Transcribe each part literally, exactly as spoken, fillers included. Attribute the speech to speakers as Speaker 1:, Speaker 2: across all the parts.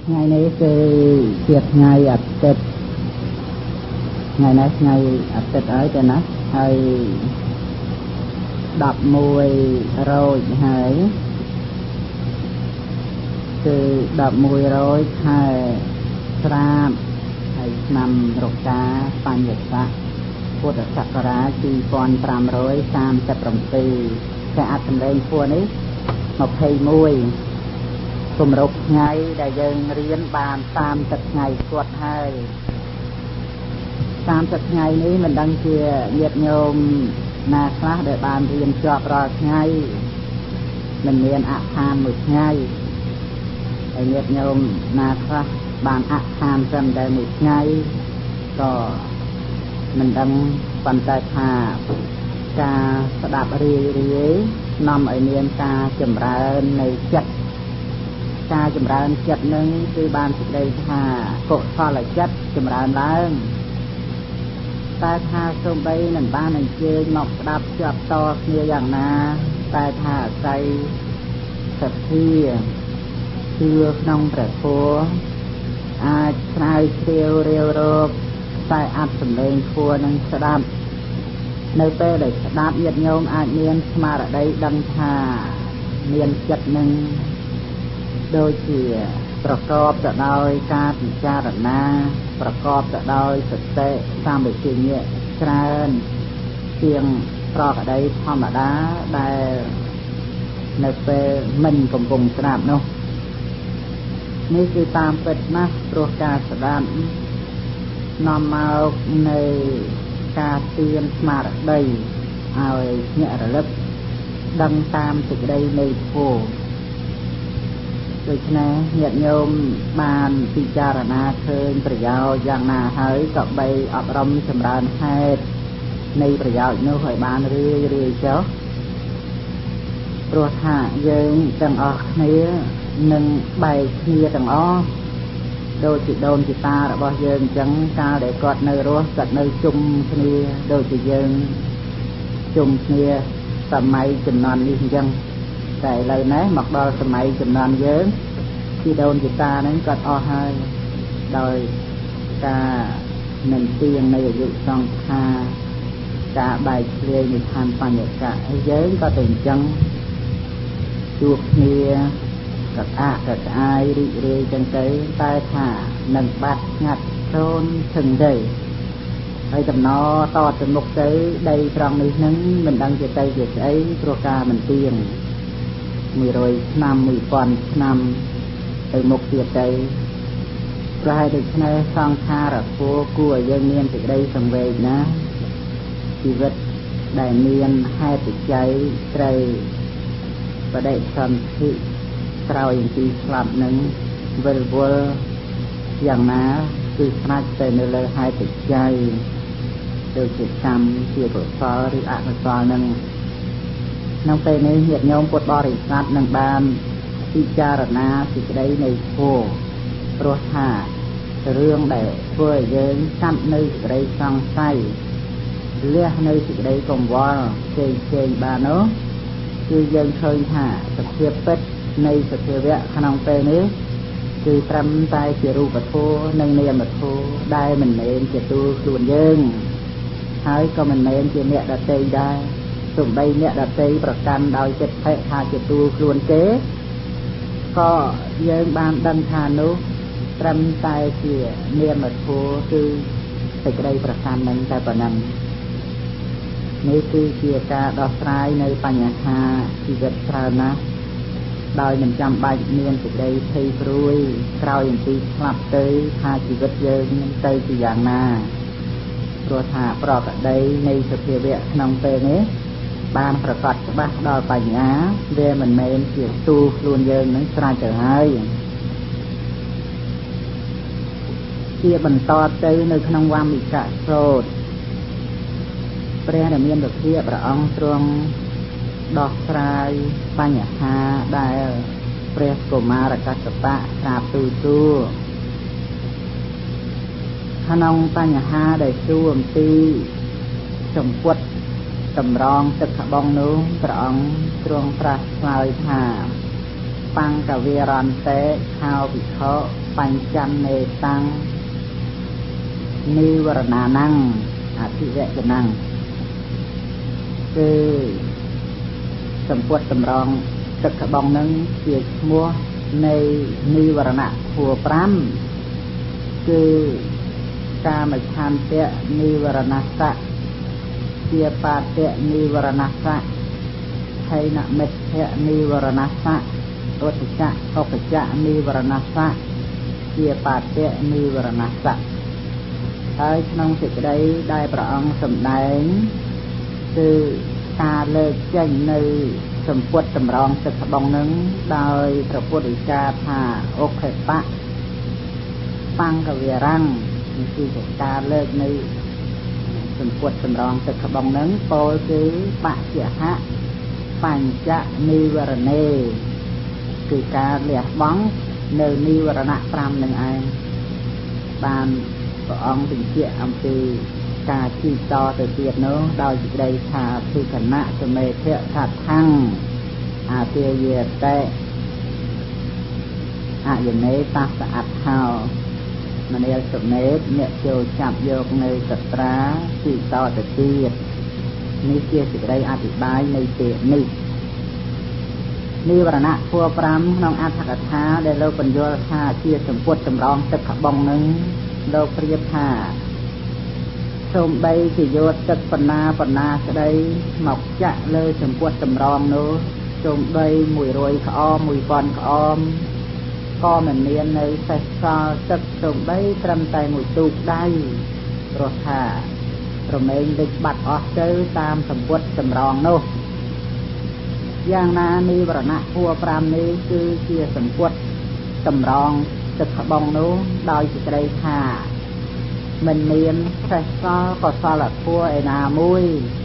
Speaker 1: ngày nayคือเกียรติថ្ងៃអាទិត្យថ្ងៃនេះថ្ងៃអាទិត្យហើយទៅណាហើយដប់មួយរោចហើយគឺដប់មួយរោចខែស្រាបហើយឆ្នាំរកាបញ្ញស័កពុទ្ធសករាជពីរពាន់ប្រាំរយសាមសិបbảyតែអត្ថសម្លេងពួរនេះម្ភៃមួយគម្រប់ថ្ងៃដែលយើងរៀនបានសាមសិបថ្ងៃគាត់ហើយសាមសិបថ្ងៃនេះមិនដឹងជាញាតិញោមណាខ្លះដែលបានរៀនជាប់រាល់ថ្ងៃមិនមានអខានមួយថ្ងៃហើយញាតិញោមណាខ្លះបានអខានត្រឹមតែមួយថ្ងៃក៏មិនដឹងប៉ុន្តែថាការស្ដាប់រឿយរឿយនាំឲ្យមានការចម្រើននៃចិត្តការចម្រើនចិត្តនឹងគឺបានសេចក្តីថាកុសលចិត្តចម្រើនឡើងតែថាសូម្បីនឹងបានអញ្ជើញមកស្ដាប់ជាប់តគ្នាយ៉ាងណាតែថាអាស្រ័យសទ្ធាជឿក្នុងព្រះធម៌អាចស្រាវជ្រាវរាវរកតែអត្ថសម្លេងធម៌នឹងស្ដាប់នៅពេលដែលស្ដាប់ញាតិញោមអាចមានស្មារតីដឹងថាមានចិត្តនឹងដូចជាប្រកបទៅដោយការពិចារណាប្រកបទៅដោយសតិសម្បជញ្ញៈច្រើនជាងប្រកដីធម្មតាដែលនៅពេលមិនកំពុងស្ដាប់នោះនេះគឺតាមពិតណាស់ព្រោះការស្ដាប់នាំមកនៅការទៀនស្មារតីឲ្យញាក់រលឹកដឹងតាមសេចក្តីនៃធម៌ដូច្នេះញាតិញោមបានពិចារណាឃើញប្រយោជន៍យ៉ាងណាហើយក៏បីអប់រំចម្រើនហេតុនៃប្រយោជន៍នោះឲ្យបានរឿយរឿយចុះព្រោះថាយើងទាំងអស់គ្នានឹងបែកគ្នាទាំងអស់ដូចជាដូនជាតារបស់យើងអញ្ចឹងកាលដែលគាត់នៅរស់គាត់នៅជុំគ្នាដូចជាយើងជុំគ្នាសម័យជំនាន់នេះអញ្ចឹងតែឥឡូវនេះមកដល់សម័យជំនាន់យើងពីដូនជាតាហ្នឹងគាត់អស់ហើយដោយការនឹងទៀងនៃអាយុសង្ខារការបែកធ្លាយនៃឋានបញ្ញកៈហើយយើងក៏ទៅអញ្ចឹងជួបគ្នាកក្អាកកក្អាយរីករាយចឹងទៅតែថានឹងបាត់ស្ងាត់សូនឈឹងទៅហើយដំណតទៅមុខទៅដីត្រង់នេះនឹងមិនដឹងជាទៅជាស្អីព្រោះការមិនទៀងមួយរយឆ្នាំមួយពាន់ឆ្នាំទៅមុខទៀតទៅប្រហែលដូច្នេះសង្ខារធម៌គួរឲ្យយើងមានសេចក្តីសង្វេគណាជីវិតដែលមានហេតុបច្ច័យត្រូវបដិសន្ធិក្រោយពីស្លាប់នឹងវិលវល់យ៉ាងណាគឺស្នាច់ទៅនៅលើហេតុបច្ច័យដូចជាកម្មជាកុសលឬអកុសលនឹងក្នុងពេលនេះញាតិញោមពុទ្ធបរិស័ទនឹងបានពិចារណាសេចក្តីនៃធម៌ព្រោះថារឿងដែលធ្វើឲ្យយើងចាប់នៅសេចក្តីសង្ស័យលះនៅសេចក្តីកង្វល់ផ្សេងផ្សេងបាននោះគឺយើងឃើញថាសភាពពិតនៃសភាវៈក្នុងពេលនេះគឺត្រឹមតែជារូបធម៌និងនាមធម៌ដែលមិនមែនជាទូខ្លួនយើងហើយក៏មិនមែនជាអ្នកដទៃដែរទោះបីអ្នកដទៃប្រកាន់ដោយចិត្តភ័យថាជាទូខ្លួនគេក៏យើងបានដឹងថានោះត្រឹមតែជានាមធម៌គឺសេចក្តីប្រកាន់នឹងតែប៉ុណ្ណឹងនេះគឺជាការដោះស្រាយនៅបញ្ហាជីវិតច្រើនណាស់ដោយមិនចាំបាច់មានសេចក្តីភ័យព្រួយក្រោយអំពីស្លាប់ទៅថាជីវិតយើងនឹងទៅជាយ៉ាងណាព្រោះថាប្រកដីនៃសភាវៈក្នុងពេលនេះបានប្រកាសច្បាស់ដល់បញ្ញាវាមិនមែនជាទូខ្លួនយើងនឹងស្រេចទៅហើយជាបន្តទៅនៅក្នុងវម្មិកសូត្រព្រះដែលមានវិភាកព្រះអង្គទ្រង់ដោះស្រាយបញ្ហាដែលព្រះកុមារកស្សបៈក្រាបទូលទូលក្នុងបញ្ហាដែលសួរអំពីសម្ពុតតម្រងទឹកខបងនោះព្រះអង្គទ្រង់ត្រាស់ឆ្លើយថាបង្កវេរន្តេខោវិខោបបញ្ចន្នេតាំងនិវរណាnăngអធិវចnăngគឺសម្ពុតតម្រងទឹកក្បងនឹងជាឈ្មោះនៃនិវរណៈធัวប្រាំគឺកាមឆន្ទៈនិវរណសៈជាបាតៈនិវរណសៈហេនមិទ្ធៈនិវរណសៈឧទ្ធចៈអុបចៈនិវរណសៈជាបាតៈនិវរណសៈហើយក្នុងសេចក្តីដែលព្រះអង្គសម្ដែងគឺការលើកចេញនៅសម្ពុតតម្រងទឹកក្បងនឹងដោយព្រះពុទ្ធដីកាថាអុខេបៈបង្កវិរាំងនេះគឺការលើកនៅសម្ពុតតម្រងទឹកក្បងនឹងពោលគឺបច្ចហៈបញ្ចនិវរណេគឺការលះបង់នៅនិវរណៈប្រាំនឹងឯងបានព្រះអង្គបញ្ជាក់អំពីការជិះតទៅទៀតនោះដោយសេចក្តីថាភិក្ខណៈសមេធៈថាថੰអាទាយេតេអយនេតសអដ្ឋោមនាលសមេតអ្នកចូលចាប់យកនៅសត្រាជិះតទៅទៀតនេះជាសេចក្តីអធិប្បាយនៃពាក្យនេះនិវរណៈធัวប្រាំក្នុងអត្ថកថាដែលលោកបញ្យល់ថាជាសម្ពុតតម្រងទឹកក្បងនឹងលោកប្រៀបថាសូមបីជាយកទឹកបណ្ណាបណ្ណាស្ដីមកចាក់លើសម្ពុតតម្រងនោះសូមបីមួយរយក្អមមួយពាន់ក្អមក៏មិនមាននៅសេះសល់ទឹកសូមបីត្រឹមតែមួយទូកដៃព្រោះថារមែងលេចបាត់អស់ទៅតាមសម្ពុតតម្រងនោះយ៉ាងណានិវរណៈធัวប្រាំនេះគឺជាសម្ពុតតម្រងទឹកក្បងនោះដោយសេចក្តីថាមិនមានសេះសល់កុសលធัวឯណាមួយ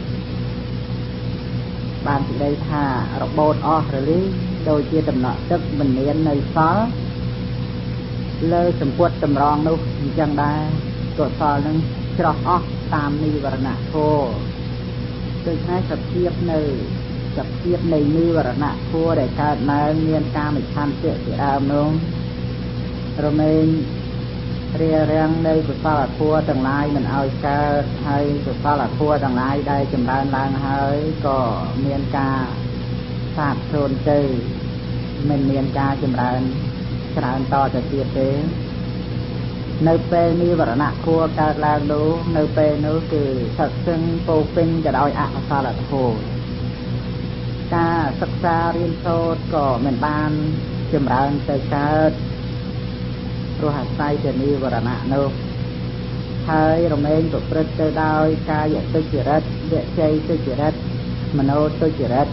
Speaker 1: បានសេចក្តីថារបូតអស់រលីដូចជាដំណក់ទឹកមិនមាននៅសល់លើសម្ពុតតម្រងនោះអញ្ចឹងដែរកុសលនឹងច្រោះអស់តាមនិវរណៈធัวដូច្នេះសភាពនៅសភាពនៃនិវរណៈធัวដែលកើតឡើងមានកាមឆន្ទៈជាដើមនោះរមែងរារាំងនៃកុសលធัวទាំងឡាយមិនឲ្យកើតហើយកុសលធัวទាំងឡាយដែលចម្រើនឡើងហើយក៏មានការសាបសូន្យទៅមិនមានការចម្រើនច្រើនតទៅទៀតទេនៅពេលនិវរណៈធัวកើតឡើងនោះនៅពេលនោះគឺសឹកសឹងពោពេញទៅដោយអកុសលធัวការសិក្សារៀនសូត្រក៏មិនបានចម្រើនទៅកើតព្រោះអាស្រ័យទៅនិវរណៈនោះហើយរមែងប្រព្រឹត្តទៅដោយកាយទុច្ចរិតវិច័យទុច្ចរិតមโนទុច្ចរិត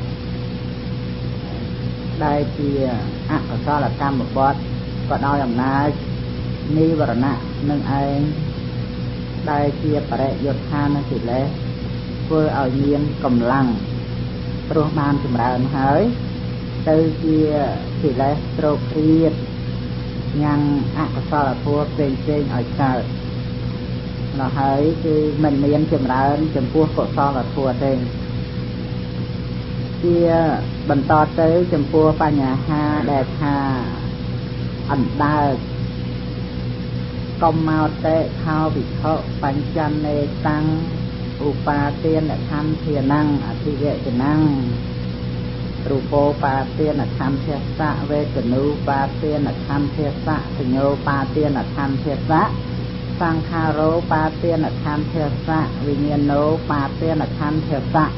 Speaker 1: ដែលជាអកុសលកម្មបទក៏ដោយអំណាចនិវរណៈនឹងឯងដែលជាបរិយុទ្ធានកិលេសធ្វើឲ្យមានកម្លាំងព្រោះបានចម្រើនហើយទៅជាកិលេសត្រោកគ្រៀតញ៉ាំងអកុសលធัวផ្សេងផ្សេងឲ្យកើតនោះហើយគឺមិនមានចម្រើនចំពោះកុសលធัวទេជាបន្តទៅចំពោះបញ្ហាដែលថាអណ្ដើកកុំមកតេខោវិខោបញ្ចន្នេតាំងឧបាទានខੰធានੰអធិវចនੰរូបោបាទានខੰភាសៈវេទនូបាទានខੰភាសៈសញ្ញោបាទានខੰភាសៈសង្ខារោបាទានខੰភាសៈវិញ្ញាណោបាទានខੰភាសៈ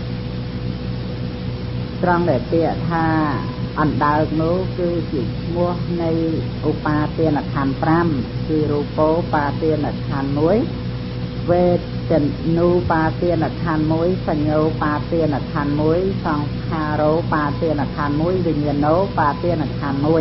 Speaker 1: ត្រង់ដែលពាក្យថាអណ្ដើកនោះគឺជាឈ្មោះនៃឧបាទានខੰប្រាំគឺរូបោបាទានខੰមួយវេទនូបាទានខੰមួយសញ្ញោបាទានខੰមួយសង្ខារោបាទានខੰមួយវិញ្ញាណោបាទានខੰមួយ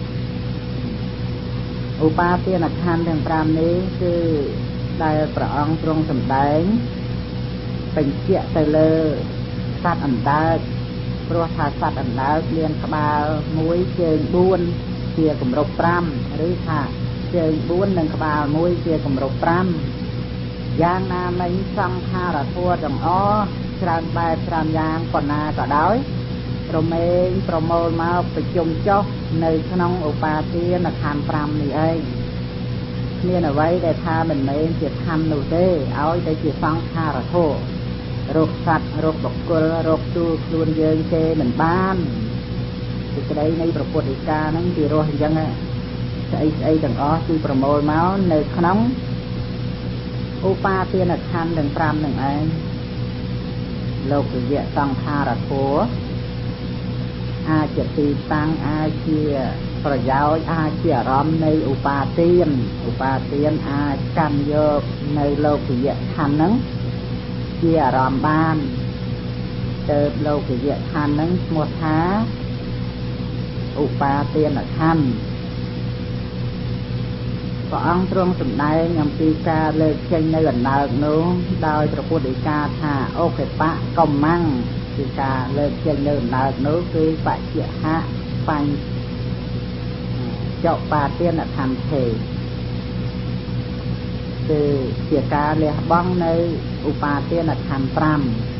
Speaker 1: ឧបាទានខੰទាំងប្រាំនេះគឺដែលព្រះអង្គទ្រង់សម្ដែងបញ្ជាក់ទៅលើសត្វអណ្ដើកព្រោះថាសត្វអណ្ដើកមានក្បាលមួយជើងបួនជាគម្រប់ប្រាំឬថាជើងបួននិងក្បាលមួយជាគម្រប់ប្រាំយ៉ាងណាមិញសង្ខារធัวទាំងអស់ច្រើនបែបច្រើនយ៉ាងប៉ុណ្ណាក៏ដោយប្រមេងប្រមូលមកប្រជុំចុះនៅក្នុងឧបាទានខណ្ឌប្រាំនេះឯងមានអ្វីដែលថាមិនមែនជាធម្មនោះទេឲ្យតែជាសង្ខារធម៌រោគសត្វរោគបុគ្គលរោគទូខ្លួនយើងទេមិនបានសេចក្តីនៃព្រះពុទ្ធដីកាហ្នឹងពីរស់អញ្ចឹងស្អីស្អីទាំងអស់គឺប្រមូលមកនៅក្នុងឧបាទានខណ្ឌទាំងប្រាំហ្នឹងឯងលោកវិយៈសង្ខារធម៌អាចជាទីតាំងអាចជាប្រយោជន៍អាចជាអារម្មណ៍នៃឧបាទានឧបាទានអាចកាន់យកនៅលោកវិយៈខណ្ឌហ្នឹងជាអារម្មណ៍បានទៅលោកវិយៈខណ្ឌហ្នឹងឈ្មោះថាឧបាទានខណ្ឌព្រះអង្គទ្រង់សម្ដែងអំពីការលើកចេញនៅអណ្ដើកនោះដោយព្រះពុទ្ធដីកាថាអូខេបៈកំមាំងគឺការលើកចេញនៅអណ្ដើកនោះគឺបច្ចៈហៈបញ្ចុបាទានខន្ធេគឺជាការលះបង់នៅឧបាទានខន្ធប្រាំ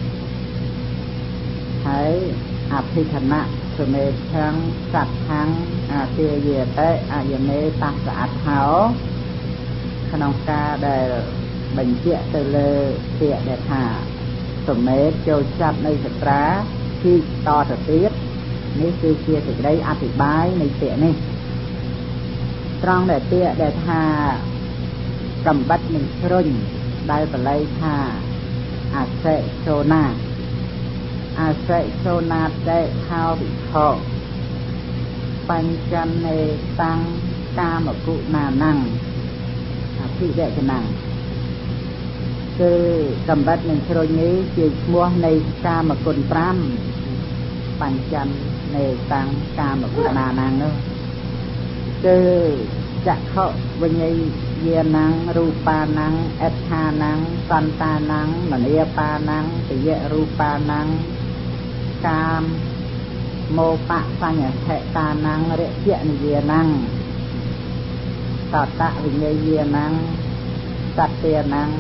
Speaker 1: ហើយអភិធណៈសមេឆੰសត្ថាំងអាទាយេតេអយមេតស្សអដ្ឋោក្នុងការដែលបញ្ជាក់ទៅលើពាក្យដែលថាសមេចូលចាប់នៅសត្រាទីតទៅទៀតនេះគឺជាសេចក្តីអธิบายនៃពាក្យនេះត្រង់ដែលពាក្យដែលថាកំបិតនឹងជ្រុញដែលបល័យថាអសិសូណាអសិសូណាតេខោវិខោបញ្ចនេតាំងកាមគុណាណੰអភិវចនੰគឺកំបិតនឹងជ្រុញនេះជាឈ្មោះនៃកាមគុណប្រាំបញ្ចនេតាំងកាមគុណាណੰនោះគឺចក្ខុវិញ្ញាយាណੰរូបាណੰអដ្ឋាណੰសន្តាណੰមនីបាណੰទយរូបាណੰកាមមោបៈបញ្ញថេតាណੰរិយនិយាណੰតតវិញ្ញាយាណੰសត្យាណੰ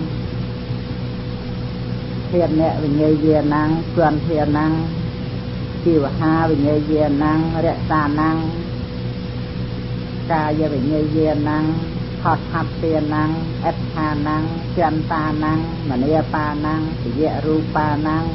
Speaker 1: ធានៈវិញ្ញាយាណੰគន្ធាណੰជីវហាវិញ្ញាយាណੰរក្សាណੰកាយវិញ្ញាយាណੰផតថព្យាណੰអដ្ឋាណੰចន្តាណੰមនីបាណੰទយរូបាណੰ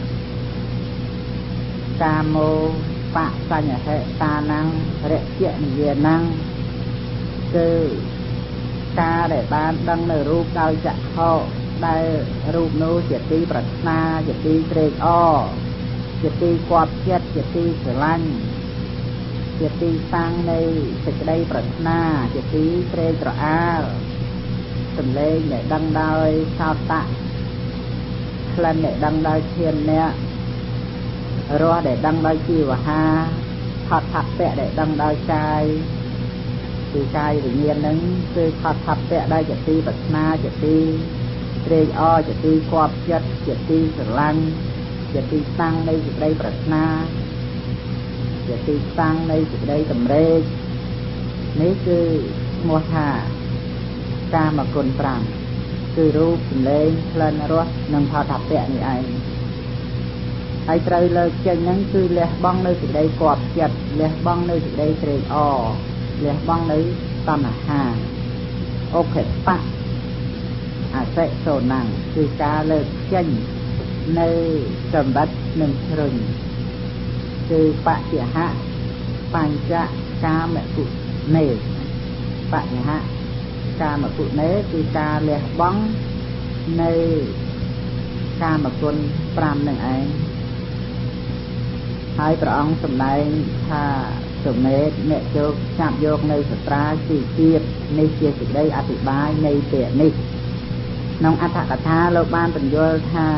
Speaker 1: កាមោបៈបញ្ញហេតាណੰរិយនិយាណੰគឺការដែលបានដឹងនៅរូបដោយចក្ខុដែលរូបនោះជាទីប្រាថ្នាជាទីត្រេកអរជាទីគាប់ចិត្តជាទីស្រឡាញ់ជាទីតាំងនៃសេចក្តីប្រាថ្នាជាទីត្រេកត្រអាលសំឡេងដែលដឹងដោយសោតៈក្លិនដែលដឹងដោយធានៈរសដែលដឹងដោយជីវហាផតថពៈដែលដឹងដោយកាយគឺកាយវិញ្ញាណហ្នឹងគឺផតថពៈដែលជាទីប្រាថ្នាជាទីត្រេកអរជាទីគាប់ចិត្តជាទីស្រឡាញ់ជាទីតាំងនៃសេចក្តីប្រាថ្នាជាទីតាំងនៃសេចក្តីតម្រេកនេះគឺឈ្មោះថាកាមគុណប្រាំគឺរូបសម្លេងក្លិនរសនិងផតថពៈនេះឯងហើយត្រូវលើកចេញហ្នឹងគឺលះបង់នៅសេចក្តីគាប់ចិត្តលះបង់នៅសេចក្តីត្រេកអរលះបង់នៅតណ្ហាអូខេបៈអសិសូណੰគឺការលើកចេញនៅកំបិតនិងជ្រុញគឺបច្ចហៈបញ្ចកាមគុណេបច្ចហៈកាមគុណេគឺការលះបង់នៅកាមគុណប្រាំនឹងឯងហើយព្រះអង្គសម្ដែងថាសមេតអ្នកចូលចាប់យកនៅសត្រាជាទៀតនេះជាសេចក្តីអធិប្បាយនៃពាក្យនេះក្នុងអត្ថកថាលោកបានបញ្យល់ថា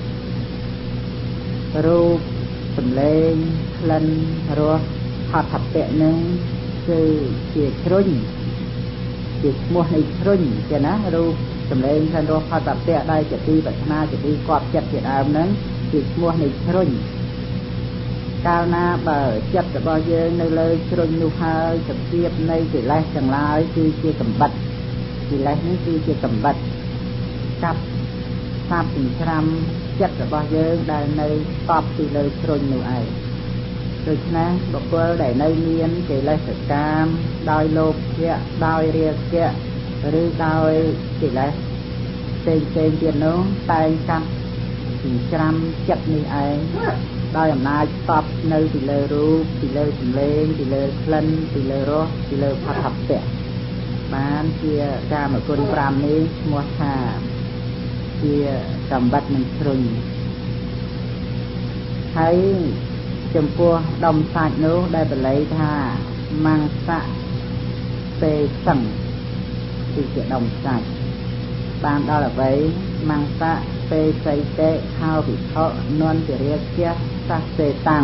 Speaker 1: រូបសម្លេងក្លិនរសផតថពៈនឹងគឺជាជ្រុញជាឈ្មោះនៃជ្រុញចឹងណារូបសម្លេងក្លិនរសផតថពៈដែលជាទីប្រាថ្នាជាទីគាប់ចិត្តជាដើមនឹងជាឈ្មោះនៃជ្រុញកាលណាបើចិត្តរបស់យើងនៅលើជ្រុញនោះហើយសភាពនៃកិលេសទាំងឡាយគឺជាកំបិតកិលេសនេះគឺជាកំបិតចាប់សាប់ចិញ្ច្រាំចិត្តរបស់យើងដែលនៅតបពីលើជ្រុញនោះឯងដូច្នេះបុគ្គលដែលនៅមានកិលេសកម្មដោយលោភៈដោយរាគៈឬដោយកិលេសផ្សេងផ្សេងទៀតនោះតែងកាត់ចិញ្ច្រាំចិត្តនេះឯងដោយអំណាចតបនៅពីលើរូបពីលើសម្លេងពីលើក្លិនពីលើរសពីលើផាត់ពៈបានជាកាមគុណប្រាំនេះឈ្មោះថាជាសម្បត្តិនឹងជ្រុញហើយចំពោះដុំសាច់នោះដែលបល័យថាមង្សៈពេសឹងគឺជាដុំសាច់បានដល់អ្វីមង្សៈពេសីតេខោវិខនន្តរាជៈសាសេតាំង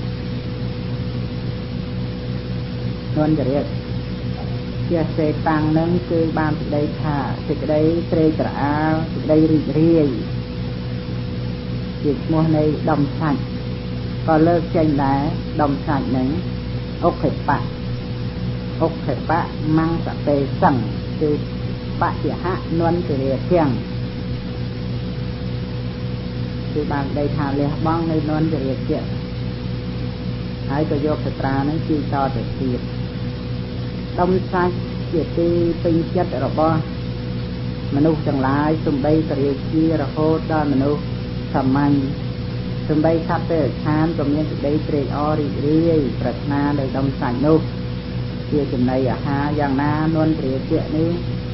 Speaker 1: នន្តរាជជាសេតាំងនឹងគឺបានសេចក្តីថាសេចក្តីត្រេកត្រអាលសេចក្តីរីករាយជាឈ្មោះនៃដុំសាច់ក៏លើកចេញដែរដុំសាច់នឹងអុខេបៈអុខេបៈមង្សពេសឹងគឺបច្ចហៈនន្តរាជាងគឺបានដីថាលះបង់នៅនន្តរាជាហើយក៏យកសត្រានឹងជឿតទៅទៀតដុំសាច់ជាទីពេញចិត្តរបស់មនុស្សទាំងឡាយសំបីតរាជារហូតដល់មនុស្សសាមញ្ញសំបីសត្វទេវតាក៏មានសេចក្តីត្រេកអររីករាយប្រាថ្នានៅដុំសាច់នោះជាចំណីអាហារយ៉ាងណានន្តរាជៈនេះ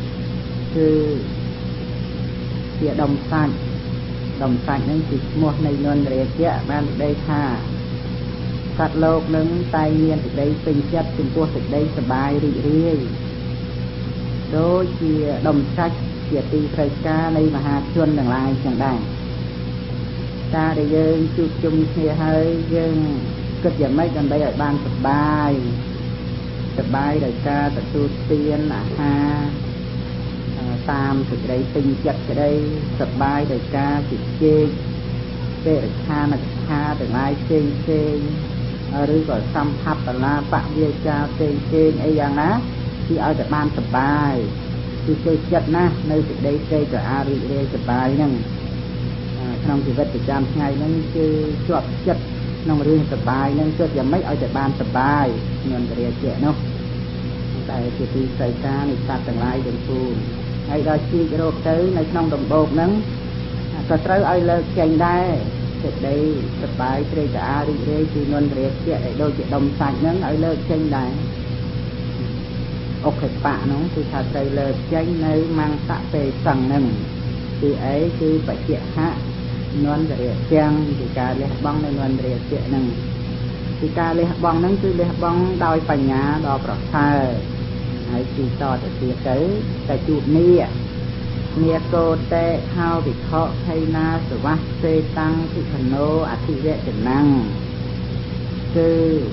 Speaker 1: គឺជាដុំសាច់ដុំសាច់នឹងជាឈ្មោះនៃនន្តរាជៈបានសេចក្តីថាសត្វលោកនឹងតែមានសេចក្តីពេញចិត្តចំពោះសេចក្តីសប្បាយរីករាយដូចជាដុំសាច់ជាទីត្រូវការនៃមហាជនទាំងឡាយចឹងដែរការដែលយើងជួបជុំគ្នាហើយយើងគិតយ៉ាងម៉េចដើម្បីឲ្យបានសប្បាយសប្បាយដោយការទទួលទានអាហារតាមសេចក្តីពេញចិត្តក្តីសប្បាយដោយការជជែកទេរខានកថាទាំងឡាយផ្សេងផ្សេងឬក៏សម្ផស្សនាបវាចាផ្សេងផ្សេងអីយ៉ាងណាគឺឲ្យតែបានសប្បាយគឺចូលចិត្តណាស់នៅសេចក្តីត្រេកត្រអាលរីករាយសប្បាយហ្នឹងក្នុងជីវិតប្រចាំថ្ងៃហ្នឹងគឺជាប់ចិត្តក្នុងរឿងសប្បាយហ្នឹងគិតយ៉ាងម៉េចឲ្យតែបានសប្បាយនន្តរាជៈនោះតែជាទីត្រូវការនៃសត្វទាំងឡាយទាំងពួងហើយដល់ជីករោគទៅនៅក្នុងដំបូកហ្នឹងក៏ត្រូវឲ្យលើកចេញដែរសេចក្តីសប្បាយត្រេកត្រអាលរីករាយគឺនន្តរាជៈឲ្យដូចជាដុំសាច់ហ្នឹងឲ្យលើកចេញដែរអុខេបៈហ្នឹងគឺថាត្រូវលើកចេញនៅមង្សៈពេសឹងហ្នឹងគឺអីគឺបច្ចហៈនន្តរាជៈគឺការលះបង់នៅនន្តរាជៈហ្នឹងគឺការលះបង់ហ្នឹងគឺលះបង់ដោយបញ្ញាដ៏ប្រសើរហើយទីតទៅទៀតទៅតែជួបនេះមាកោតេខោវិខខៃណាសវៈសេតាំងភិក្ខណោអធិវចនੰគឺ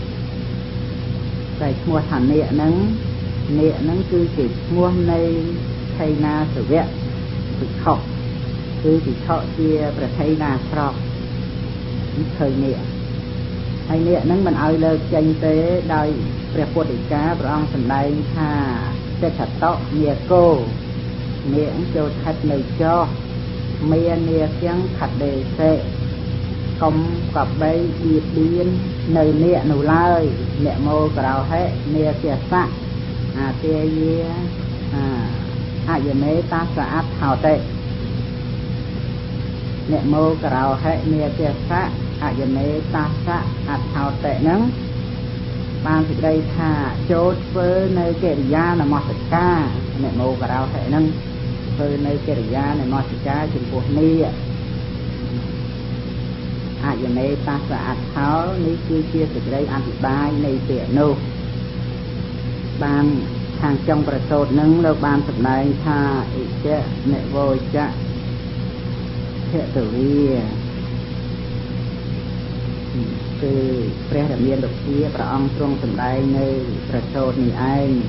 Speaker 1: តែឈ្មោះថានេកហ្នឹងនេកហ្នឹងគឺជាឈ្មោះនៃខៃណាសវៈភិក្ខុគឺភិក្ខុជាប្រថៃណាស្រកឃើញនេកហើយនេកហ្នឹងមិនឲ្យលើកចេញទេដោយព្រះពុទ្ធដីកាព្រះអង្គសម្ដែងថាសេដ្ឋតោនេកោនេកចូលខិតនៅចោមាននេកទាំងខិតដេសេកុំកបីបៀតបៀននៅនេកនោះឡើយអ្នកមកក្រៅហេនេកជាស័កអាទេយាអយមេតាសអត្ថោតេអ្នកមកក្រៅហេនេកជាស័កអយមេតាសអត្ថោតេហ្នឹងបានសេចក្តីថាចូលធ្វើនៅកិរិយានមស្ការអ្នកមកក្រៅហេហ្នឹងធ្វើនៅកិរិយានមស្ការចំពោះនេះអយមេតាសអត្ថោនេះគឺជាសេចក្តីអធិប្បាយនៃពាក្យនោះបានខាងចុងប្រសូតនឹងលោកបានសម្ដែងថាអិជៈនិវោចៈភតវីគឺព្រះរាមាលោកជាព្រះអង្គទ្រង់សម្ដែងនៅប្រសូតនេះឯង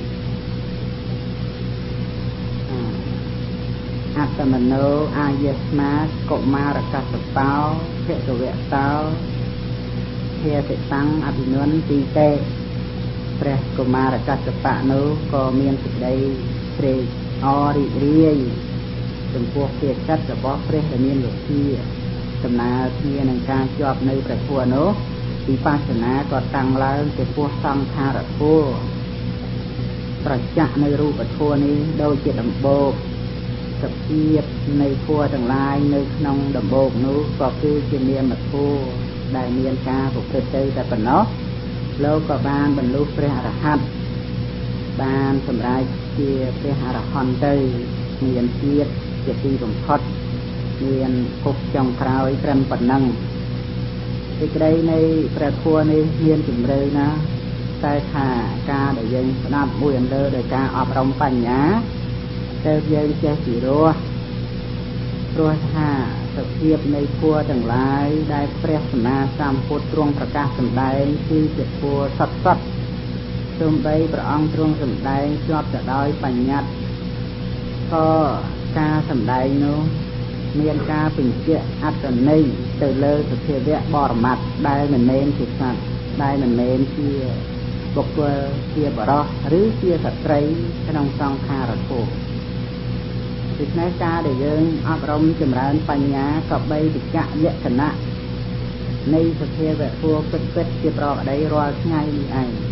Speaker 1: អត្តមโนអាយស្មាកុមារកសតោភគវៈតោភេសិតាំងអភិនន្តិតេព្រះកុមារកសបៈនោះក៏មានសេចក្តីត្រេកអររីករាយចំពោះពាក្យចិត្តរបស់ព្រះរាមាលោកជាដំណើរគ្នានឹងការជាប់នៅព្រះធម៌នោះពីวิปัสสนาก็ตั้งឡើងជាពោះសង្ខារធัวប្រចាក់នៅរូបធัวនេះដូចជាដំបូកសភាពនៃធัวទាំងឡាយនៅក្នុងដំបូកនោះក៏គឺជានាមធัวដែលមានការប្រព្រឹត្តទៅតែប៉ុណ្ណោះលោកក៏បានបររลุព្រះអរហន្តបានសម្រេចជាព្រះអរហន្តទៅមានជាតិជាទីបំផុតមានគុកចុងក្រោយត្រឹមប៉ុណ្ណឹងសេចក្តីនៃព្រះធัวនេះមានជំរឿនណាតែថាការដែលយើងស្ដាប់មួយអន្លើដោយការអប់រំបញ្ញាទៅយើងចេះពីរោះព្រោះថាសភាពនៃធัวទាំងឡាយដែលព្រះសម្មាសម្ពុទ្ធទ្រង់ប្រកាសសម្ដែងគឺជាធัวសត្វសត្វសូម្បីព្រះអង្គទ្រង់សម្ដែងជាប់ទៅដោយបញ្ញត្តិក៏ការសម្ដែងនោះមានការបញ្ជាក់អត្ថន័យទៅលើសភាវៈបរមត្តដែលមិនមែនជាសត្វដែលមិនមែនជាបុគ្គលជាបរិសឬជាស្ត្រីក្នុងសង្ខារធัวដូច្នេះការដែលយើងអប់រំចម្រើនបញ្ញាក៏បីវិជ្ជលក្ខណៈនៃសភាវៈធัวពិតពិតជាប្រកបដីរាល់ថ្ងៃនេះឯង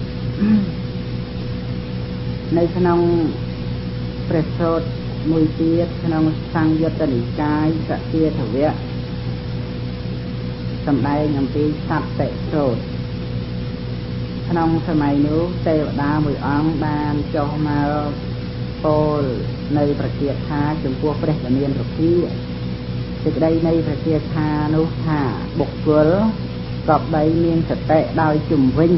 Speaker 1: នៅក្នុងព្រះសូត្រមួយទៀតក្នុងសង្យុត្តនិកាយសភាធវៈសម្ដែងអំពីសត្តិសូត្រក្នុងសម័យនោះទេវតាមួយអង្គបានចុះមកពោលនៅប្រគាថាចំពោះព្រះរាមារុភាសេចក្តីនៃប្រគាថានោះថាបុគ្គលក៏បីមានសតិដោយជំវិញ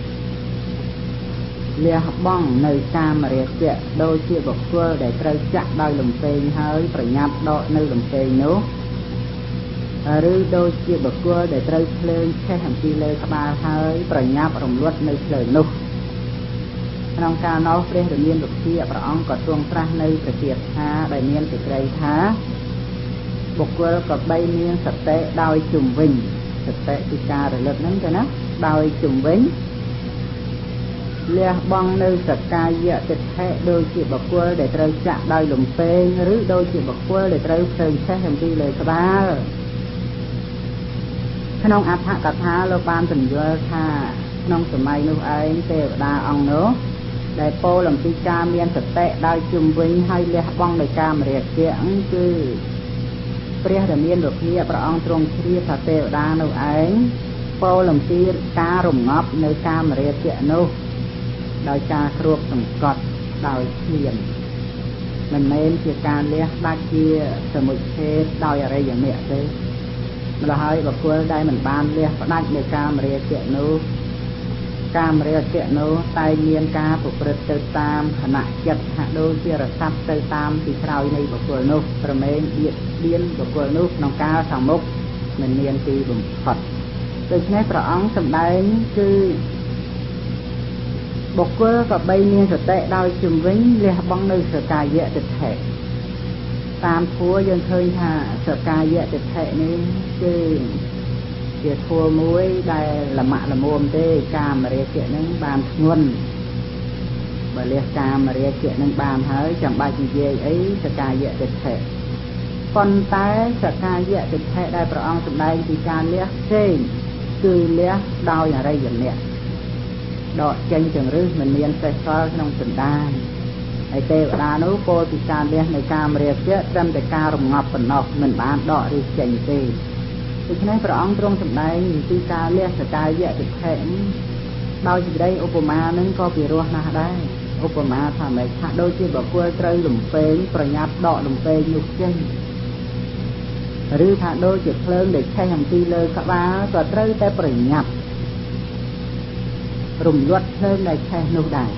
Speaker 1: លះបង់នៅកាមរាគៈដូចជាបុគ្គលដែលត្រូវចាក់ដោយលំពេងហើយប្រញាប់ដកនៅលំពេងនោះឬដូចជាបុគ្គលដែលត្រូវភ្លើងឆេះអំពីលើក្បាលហើយប្រញាប់រំលត់នៅភ្លើងនោះក្នុងកាលនោះព្រះរាមារុភាព្រះអង្គក៏ទ្រង់ត្រាស់នៅប្រគាថាដែលមានសេចក្តីថាបុគ្គលក៏បីមានសតិដោយជំវិញសតិពីការរលឹកហ្នឹងទៅណាដោយជំវិញលះបង់នៅសកាយៈទិដ្ឋិដូចជាបុគ្គលដែលត្រូវចាក់ដោយលំពេងឬដូចជាបុគ្គលដែលត្រូវភ្លើងឆេះអំពីលើក្បាលក្នុងអត្ថកថាលោកបានពន្យល់ថាក្នុងសម័យនោះឯងទេវតាអង្គនោះដែលពោលអំពីការមានសតិដោយជំវិញហើយលះបង់ដោយកាមរាគៈគឺព្រះរាមារុភាព្រះអង្គទ្រង់ជ្រាបថាទេវតានោះឯងពោលអំពីការរងាប់នៅកាមរាគៈនោះដោយការគ្របសង្កត់ដោយឈាមមិនមែនជាការលះដាច់ជាសមុច្ឆេទដោយអរិយមគ្គទេម្ល៉េះហើយបុគ្គលដែលមិនបានលះផ្ដាច់នៃកាមរាគៈនោះកាមរាគៈនោះតែមានការប្រព្រឹត្តទៅតាមខណៈចិត្តហាក់ដូចជារសាប់ទៅតាមពីក្រោយនៃបុគ្គលនោះប្រមែងបៀតបៀនបុគ្គលនោះក្នុងកាលខាងមុខមិនមានទីបំផុតដូច្នេះព្រះអង្គសម្ដែងគឺបុគ្គលក៏បីមានសតិដោយជំវិញលះបង់នៅសកាយៈទិដ្ឋិតាមធัวយើងឃើញថាសកាយៈទិដ្ឋិនេះគឺជាធัวមួយដែលលំល្មមទេកាមរាគៈនឹងបានធ្ងន់បើលះកាមរាគៈនឹងបានហើយចាំបាច់និយាយអីសកាយៈទិដ្ឋិប៉ុន្តែសកាយៈទិដ្ឋិដែលព្រះអង្គសម្ដែងពីការលះផ្សេងគឺលះដោយអរិយមគ្គដកចេញចង្រឹះមិនមានសេះសល់ក្នុងសន្តានហើយទេវតានោះពោលពីការលះនៃកាមរាគៈត្រឹមតែការរងាប់ប៉ុណ្ណោះមិនបានដកឬចេញទេដូច្នេះព្រះអង្គទ្រង់សម្ដែងពីការលះសកាយៈទិដ្ឋិដោយសេចក្តីឧបមានឹងក៏ពិរោះណាស់ដែរឧបមាថាម៉េចថាដូចជាបុគ្គលត្រូវលំពេងប្រញាប់ដកលំពេងនោះចេញឬថាដូចជាភ្លើងដែលឆេះអំពីលើក្បាលក៏ត្រូវតែប្រញាប់រំលត់ភ្លើងដែលឆេះនោះដែរ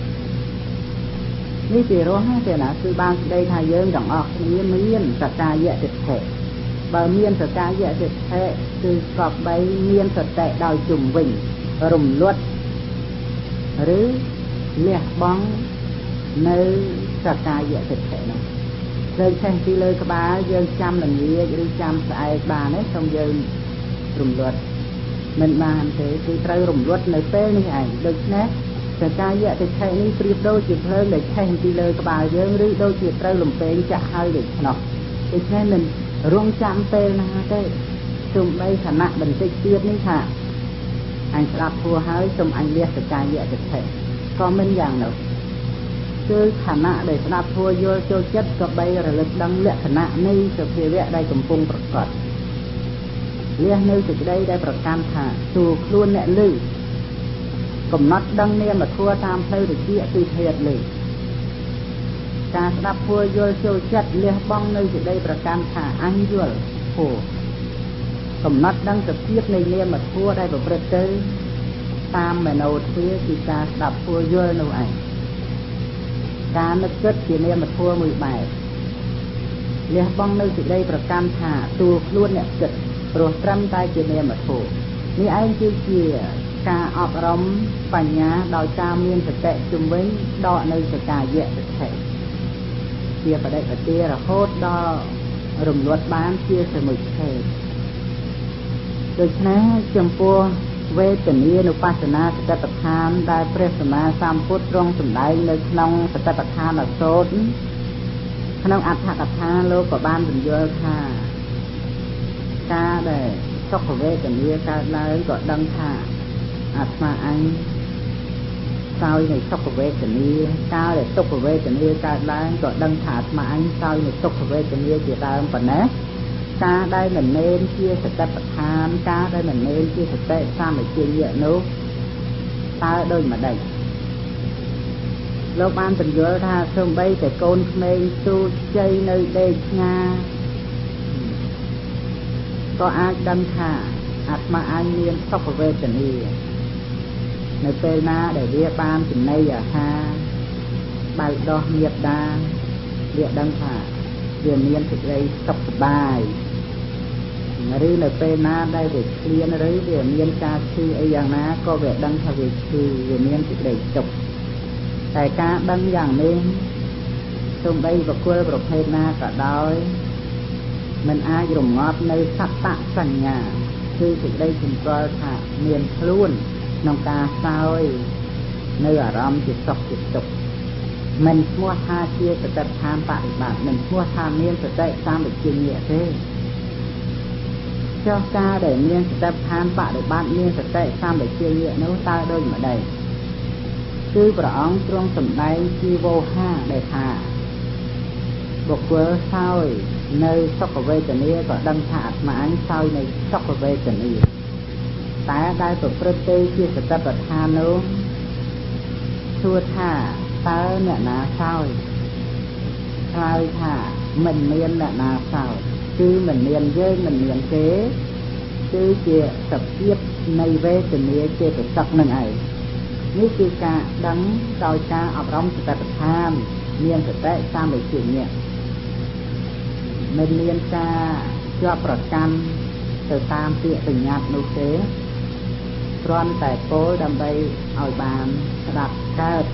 Speaker 1: នេះពិរោះណាស់ទេណាគឺបានស្ដីថាយើងទាំងអស់គ្នាមានសកាយៈទិដ្ឋិបើមានសកាយៈទិដ្ឋិគឺក៏បីមានសតិដោយជំវិញរំលត់ឬលះបង់នៅសកាយៈទិដ្ឋិនោះយើងឆេះពីលើក្បាលយើងចាំល្ងាចឬចាំស្អែកបានទេសូមយើងរំលត់មិនបានទេគឺត្រូវរំលត់នៅពេលនេះឯងដូច្នេះសកាយៈទិដ្ឋិនេះប្រៀបដូចជាភ្លើងដែលឆេះពីលើក្បាលយើងឬដូចជាត្រូវលំពេងចាក់ហើយដូច្នោះដូច្នេះមិនរងចាំពេលណាទេទោះបីខណៈបន្តិចទៀតនេះថា anh đạp thua hơi xong anh liệt cái cái nhẹ thực thể có mình dạng đâu chứ khả nạ để đạp thua vô châu chất có bây rồi lực đăng lệ khả nạ này cho phía vẽ đây cầm phung bật cọt liệt nơi từ đây đây bật cam thả tù luôn nẹ lư cầm nát đăng nên mà thua tam theo được chia từ thiệt lìการดับพัวโยลโจจัดเลี้ยบ้องในจุดใดประการขาอันยวลโผกำนัดดังกับเทียบในเลี้ยมาพัวได้แบบประเตยตามแมโนเทียคือการดับพัวโยลโนไอการนึกเกิดที่เลี้ยมาพัวมือใบเลี้ยบ้องในจุดใดประการขาตัวล้วนเนี่ยเกิดโปรตรัมใต้ที่เลี้ยมาพัวนี่ไอ้คือเกี่ยการออกรมปัญญาโดยการเมียนสเตจุ่มไว้ดอในสกายแยกสเตเกี่ยประเดี๋ยวเตี้ยเราโคตรดอรุมลวดบ้านเกี่ยสมุทรเทโดยฉะนั้นจำพวกเวทนีนุปัสสนาสติปัฏฐานได้เปรียบเสมือนสามพุทธตรงสมได้ในขนมสติปัฏฐานหลักโซนขนมอัฏฐกถาโลกบ้านเป็นเยอะค่ะกาได้ชกเวทนีกาเลยก็ดังค่ะอาตมาอันsau này sốc về tình yêu cao để sốc về tình yêu cao đang gọi đăng thả mà anh sau này sốc về tình yêu chỉ ta phần nét ca đây mình nên chia sẻ tập tham ca đây mình nên chia sẻ sao mà chia nhẹ nấu ta đôi mà đây lúc ban tình yêu tha xong bay để con mê tu chơi nơi đây nga có ai đăng thả mà anh nhiên sốc về tình yêuในเปลนาได้เรียบานถึงในอย่าฮาใบดอกเงียบดาเรียดังผ่าเรียนเนียนถึงไรตกสบายหรือในเปลนาได้เด็กเรียนหรือเรียนเนียนกาคือไออย่างนั้นก็แบบดังทวีคือเรียนเนียนถึงไรจบแต่การดังอย่างนี้ตรงใบประกวดประเภทนาก็ได้มันอาจรวมงอบในสัตตะสัญญาคือถึงได้ถึงก็ถ้าเนียนคลุ้นน้องกาซอยเนื้อรำจิตตกจิตตกมันมั่วท่าเชี่ยสเต็ปทานปะอีกบาทมันมั่วท่าเมียนสเต็ปตามไปกินเนี่ยเท่เจ้ากาได้เมียนสเต็ปทานปะอีกบาทเมียนสเต็ปตามไปกินเนี่ยนู้ตาโดยมาได้คือพระองค์ตรงสมัยจีโวห้าได้ท่าบอกว่าซอยในช็อกโกแลตนี้ก็ดังขาดมาอันซอยในช็อกโกแลตนี้แต่ได้ตัวประเทศที่สกัดประทานนู้ชัวท่าเต้เนี่ยนาเศร้าคลายท่ามันเมียนเนี่ยนาเศร้าคือมันเมียนเย้มันเมียนเจ๊คือเกี่ยสับเทียบในเวทนี้เกี่ยกับสักหนึ่งไอ้นี่คือการดังโดยการอบรมสกัดประทานเมียนสเตะตามไปสิ่งเนี่ยมันเมียนกาเชื่อประกันtừ tam tiện từ nhạt nô tế rón tại cố đâm bay ở bàn đặt cao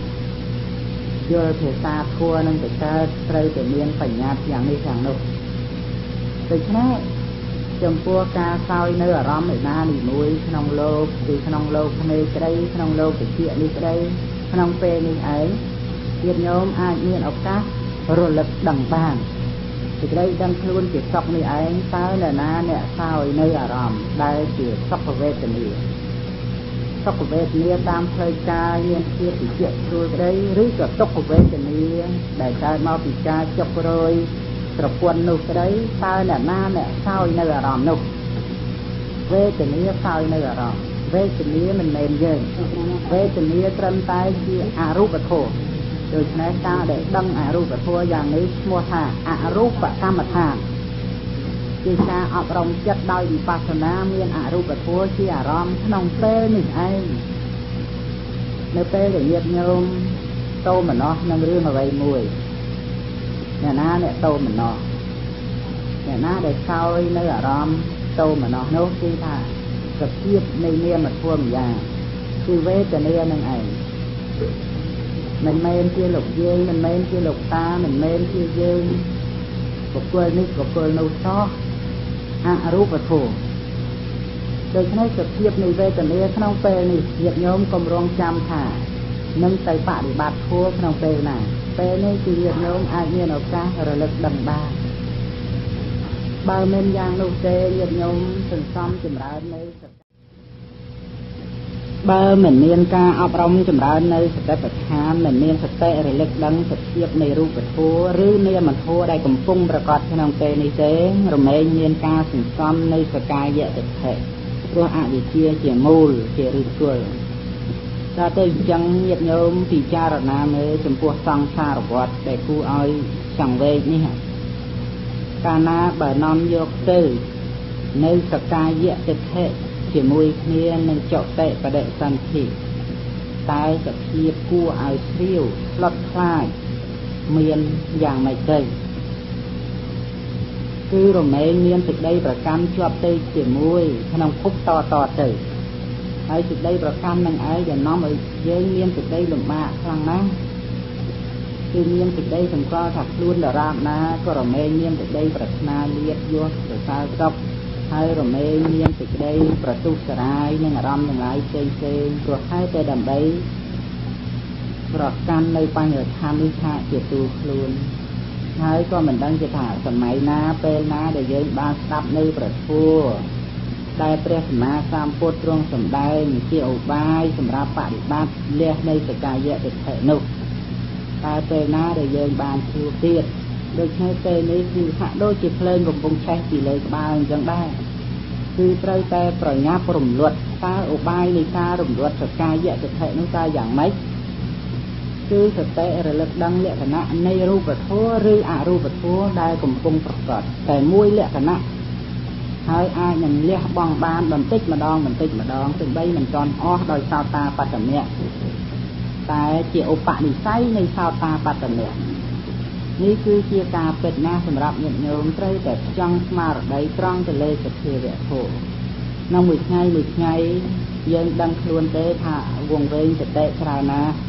Speaker 1: vô thể xa thua nên phải cao rơi từ miên phải nhạt dạng đi thẳng nô từ thế chồng cua ca soi nơi ở rõm để na nỉ nuôi khăn lô từ khăn lô khăn đây cái đây khăn lô cái chuyện đi cái đây khăn phê đi ấy việt nhóm ai nhiên ốc cát rồi lực đằng bàn thì đây đang luôn chỉ sọc này anh sao là na nè sao nơi ở ròm đây chỉ sọc về tình yêu sọc về tình yêu tam thời cha nhiên kia thì chuyện rồi đây rưỡi cả sọc về tình yêu để cha mau bị cha chọc rồi tập quân nụ cái đấy sao là na nè sao nơi ở ròm nụ về tình yêu sao nơi ở ròm về tình yêu mình mềm dần về tình yêu trân tay kia à rút và thổโดยใช้ตาเด็กดังอารูปทั่วอย่างนี้มัวท่าอารูปกรรมฐานที่การอบรมจัดโดยวิปัสสนาเมียนอารูปทั่วที่อารมณ์ขนมเป้นี่ไอ้ในเป้เรียบโยมโตมันเนาะนั่งเรื่องมาไว้มวยเนี่ยน้าเนี่ยโตมันเนาะเนี่ยน้าเด็กเข้าในอารมณ์โตมันเนาะโน้ตที่ท่ากับเทียบในเมียมันทั่วมันยาคือเวทเนี่ยนั่งไอ้mình men kia lục dương mình men kia lục ta mình men kia dương một quê nít một quê nâu xó à rút và thùโดยฉะนั้นเทียบในเวทนี้ขนมเปรนี่เหยียบโยมกลมรองจำค่ะนึ่งใส่ปะดิบาดทั่วขนมเปรน่ะเปรนี่คือเหยียบโยมอาเนียนเอาก้าระลึกดังบาบาเมนยางโนเตเหยียบโยมถึงซ้อมจิมร้านในបើមិនមានការអប់រំចម្រើននៅសតិប្បដ្ឋានមិនមានសតិរលឹកដឹងសភាពនៃរូបធម៌ឬនាមធម៌ដែលកំពុងប្រកបក្នុងពេលនេះទេរមែងមានការសន្សំនៃសកាយតិដ្ឋិព្រោះអវិជ្ជាជាមូលជាឫសគល់តើទៅអញ្ចឹងញាតិញោមពិចារណាមើលចំពោះសង្សារវដ្តដែលគួរឲ្យសង្វេគនេះកាលណាបើនាំយកទៅនៅសកាយតិដ្ឋិជាមួយគ្នានឹងចតិបដិសន្ធិតើសភាពគួរឲ្យស្រាវស្លុតខ្លាចមានយ៉ាងម៉េចទៅគឺរមែងមានសេចក្តីប្រកម្មជាប់ទៅជាមួយក្នុងភពតតទៅហើយសេចក្តីប្រកម្មនឹងឯងដែលនាំឲ្យយើងមានសេចក្តីលំបាកខ្លាំងណាស់គឺមានសេចក្តីសង្កល់ថាខ្លួនដរាបណាក៏រមែងមានសេចក្តីប្រាថ្នាលៀបយសសរសើរស្ដុកហើយរមែងមានសេចក្តីប្រទុសរាយនឹងអារម្មណ៍ទាំងឡាយផ្សេងផ្សេងព្រោះហើយតែដើម្បីប្រកាន់នៅបញ្ញធម៌នេះថាជាទូខ្លួនហើយក៏មិនដឹងជាថាសម័យណាពេលណាដែលយើងបានស្ដាប់នៅប្រធัวដែលព្រះសម្មាសម្ពុទ្ធទ្រង់សម្ដែងជាឧបាយសម្រាប់បប្រតិបត្តិលះនៃសកាយតិដ្ឋិនោះតែពេលណាដែលយើងបានជួបទៀតដូច្នេះពេលនេះគឺហាក់ដូចជាភ្លើងកំពុងឆេះពីលើក្បាលអញ្ចឹងដែរគឺត្រូវតែប្រញាប់រំលត់តើឧបាយនៃការរំលត់សកាយតិដ្ឋិនោះតើយ៉ាងម៉េចគឺសតិរលឹកដឹងលក្ខណៈនៃរូបធម៌ឬអរូបធម៌ដែលកំពុងប្រកបតែមួយលក្ខណៈហើយអាចនឹងលះបង់បានបន្តិចម្ដងបន្តិចម្ដងទោះបីមិនទាន់អស់ដោយសោតាបត្តមៈតែជាឧបនិស្ស័យនៃសោតាបត្តមៈនេះគឺជាការពិតណាស់សម្រាប់ញាតិញោមត្រូវតែចង់ស្មារតីត្រង់ទៅលើសភាវៈធម៌ក្នុងមួយថ្ងៃមួយថ្ងៃយើងដឹងខ្លួនទេថាវងវែងសតិច្រើនណាស់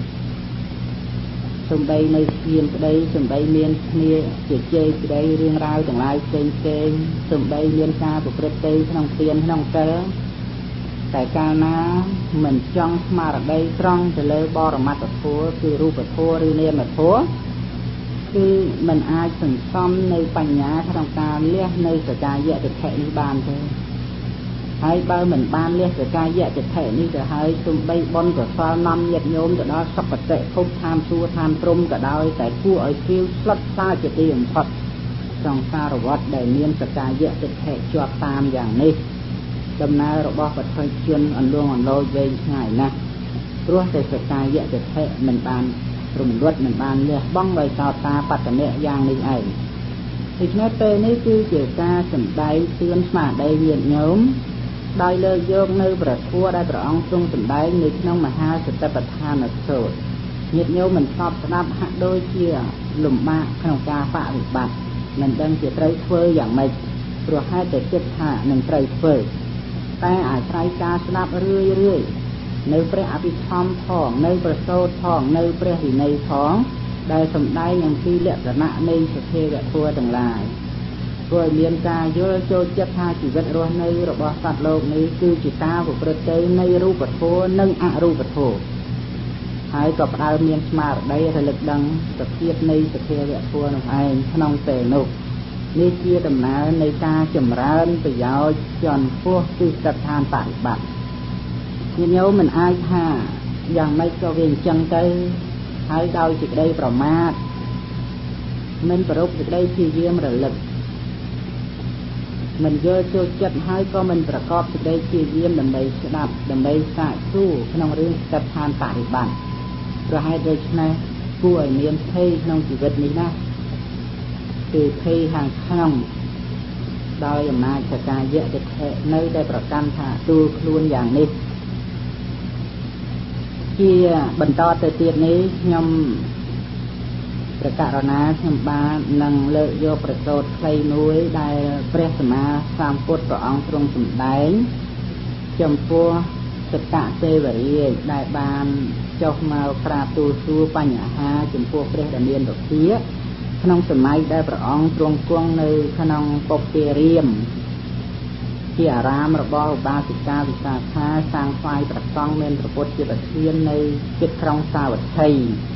Speaker 1: សំដីនៅស្ងៀមក្តីសំដីមានគ្នាជាជ័យក្តីរឿងរ៉ាវទាំងឡាយផ្សេងផ្សេងសំដីមានការប្រព្រឹត្តទៅក្នុងទានក្នុងសិលតែកាលណាមិនចង់ស្មារតីត្រង់ទៅលើបរមត្ថធម៌គឺរូបធម៌ឬនាមធម៌គឺมันអាចសន្សំនៅបញ្ញាក្នុងការលះនៅសកាយតិដ្ឋិនេះបានទេហើយបើមិនបានលះសកាយតិដ្ឋិនេះទៅហើយទំបីបុណ្យកុសលនាំញាតិញោមទៅដល់សុគតិភពឋានសួគ៌ឋានព្រំក៏ដោយតែគួរឲ្យស្គាល់ស្លុតសាជាទីបំផុតសង្សារវដ្តដែលមានសកាយតិដ្ឋិជាប់តាមយ៉ាងនេះដំណើររបស់បឋមជនអន្លងអន្លោចវែងឆ្ងាយណាស់ព្រោះតែសកាយតិដ្ឋិមិនបានរំលត់មិនបានលះបង់ដោយសោតាបត្តមៈយ៉ាងនេះឯងដូច្នេះពេលនេះគឺជាការសម្ដែងទឿនស្មារតីញាតិញោមដោយលើកយកនៅព្រះធម៌ដែលព្រះអង្គទ្រង់សម្ដែងនៅក្នុងមហាសតិប្បដ្ឋានសូត្រញាតិញោមមិនស្បស្ដាប់ហាក់ដូចជាលំបាកក្នុងការបប្រតិបត្តិមិនដឹងជាត្រូវធ្វើយ៉ាងម៉េចព្រោះហេតុតែចិត្តថានឹងត្រូវធ្វើតែអាស្រ័យការស្ដាប់រឿយរឿយនៅព្រះអភិធម្មផងនៅព្រះសូត្រផងនៅព្រះវិន័យផងដែលសម្ដែងអំពីលក្ខណៈនៃសភាវៈធម៌ទាំងឡាយព្រោះមានការយល់ចូលចិត្តថាជីវិតរស់នៅរបស់សត្វលោកនេះគឺជាការប្រព្រឹត្តទៅនៃរូបធម៌និងអរូបធម៌ហើយក៏ផ្ដើមមានស្មារតីរលឹកដឹងសភាពនៃសភាវៈធម៌នោះឯងក្នុងពេលនោះនេះជាដំណើរនៃការចម្រើនប្រយោជន៍ចំពោះគឺស្ថិដ្ឋានបរិបត្តិញាតិញោមមិនអាចថាយ៉ាងម៉េចក៏វាអញ្ចឹងទៅហើយដោយសេចក្តីប្រមាទមិនប្ររពសេចក្តីព្យាយាមរលឹកមិនយល់ចូលចិត្តហើយក៏មិនប្រកបសេចក្តីព្យាយាមដើម្បីស្ដាប់ដើម្បីសាកសួរក្នុងរឿងស្ថិដ្ឋានបរិបត្តិប្រហែលដូច្នេះគួរឲ្យមានភ័យក្នុងជីវិតនេះណាគឺភ័យខាងក្នុងដោយអំណាចសកាយតិដ្ឋិនៅតែប្រកាន់ថាទូលខ្លួនយ៉ាងនេះជាបន្តទៅទៀតនេះខ្ញុំព្រះករុណាខ្ញុំបាននឹងលើកយកប្រសូតខ្លីមួយដែលព្រះសម្មាសម្ពុទ្ធព្រះអង្គទ្រង់សម្ដែងចំពោះសកទេវរាជដែលបានចុះមកក្រាបទូលសួរបញ្ហាចំពោះព្រះរាមារុជាក្នុងសម័យដែលព្រះអង្គទ្រង់គង់នៅក្នុងពុព្វារាមជាអារាមរបស់ឧបាសិកាវិសាខាសាងថ្វាយព្រះសង្ឃមានព្រះពុទ្ធជាប្រធាននៅជិតក្រុងសាវត្ថី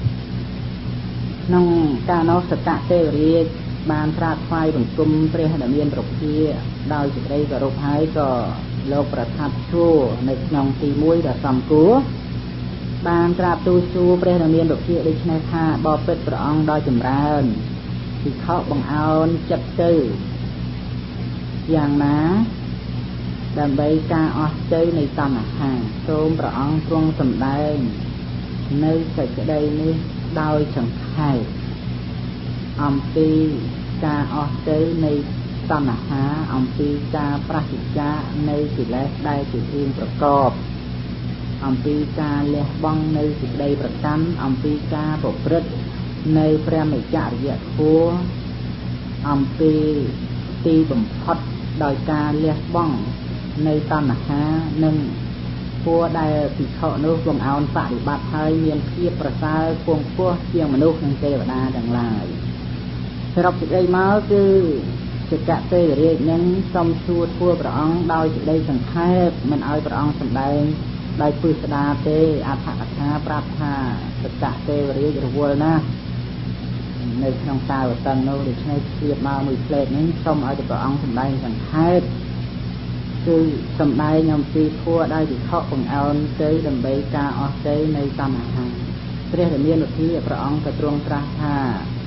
Speaker 1: ក្នុងកាលនោះសកទេវរាជបានក្រាបថ្វាយបង្គំព្រះដែលមានប្រភាដោយសេចក្តីគោរពហើយក៏លោកប្រថាប់ឈួរនៅក្នុងទីមួយដ៏សំគួរបានក្រាបទូលសួរព្រះរាមាលោកជាដូច្នេះថាបបិទ្ធព្រះអង្គដ៏ចម្រើនភិក្ខុបង្អោនចិត្តទៅយ៉ាងណាដើម្បីការអស់ទៅនៃតណ្ហាសូមព្រះអង្គទ្រង់សម្ដែងនៅសេចក្តីនេះដោយសង្ខេបអំពីការអស់ទៅនៃតណ្ហាអំពីការប្រសិទ្ធៈនៃកិលេសដែលជាគ្រឿងប្រកបអំពីការលះបង់នៅសេចក្តីប្រកាន់អំពីការប្រព្រឹត្តនៅព្រះមេចរិយធម៌អំពីទីបំផុតដោយការលះបង់នៅតណ្ហានិងពួរដែលភិក្ខុនោះបង្អោនបប្រតិបត្តិហើយមានភាពប្រសើរគង់ខ្ពស់ជាងមនុស្សនិងទេវតាទាំងឡាយសរុបសេចក្តីមកគឺចក្រទេវរាជនឹងសូមសួរធួព្រះអង្គដោយសេចក្តីសង្ខេបមិនឲ្យព្រះអង្គសម្ដែងដោយពិស្ដារទេអត្ថកថាប្រាប់ថាចក្រទេវរាជរវល់ណាស់នៅក្នុងសាវតឹងនោះដូច្នេះព្រាបមកមួយផ្លេតនេះសូមឲ្យព្រះអង្គសម្ដែងសង្ខេបគឺសម្ដែងអំពីធัวដែលវិខបង្អោនទៅដើម្បីការអស់ទៅនៃតណ្ហាព្រះរាមានុធាព្រះអង្គក៏ទ្រង់ត្រាស់ថា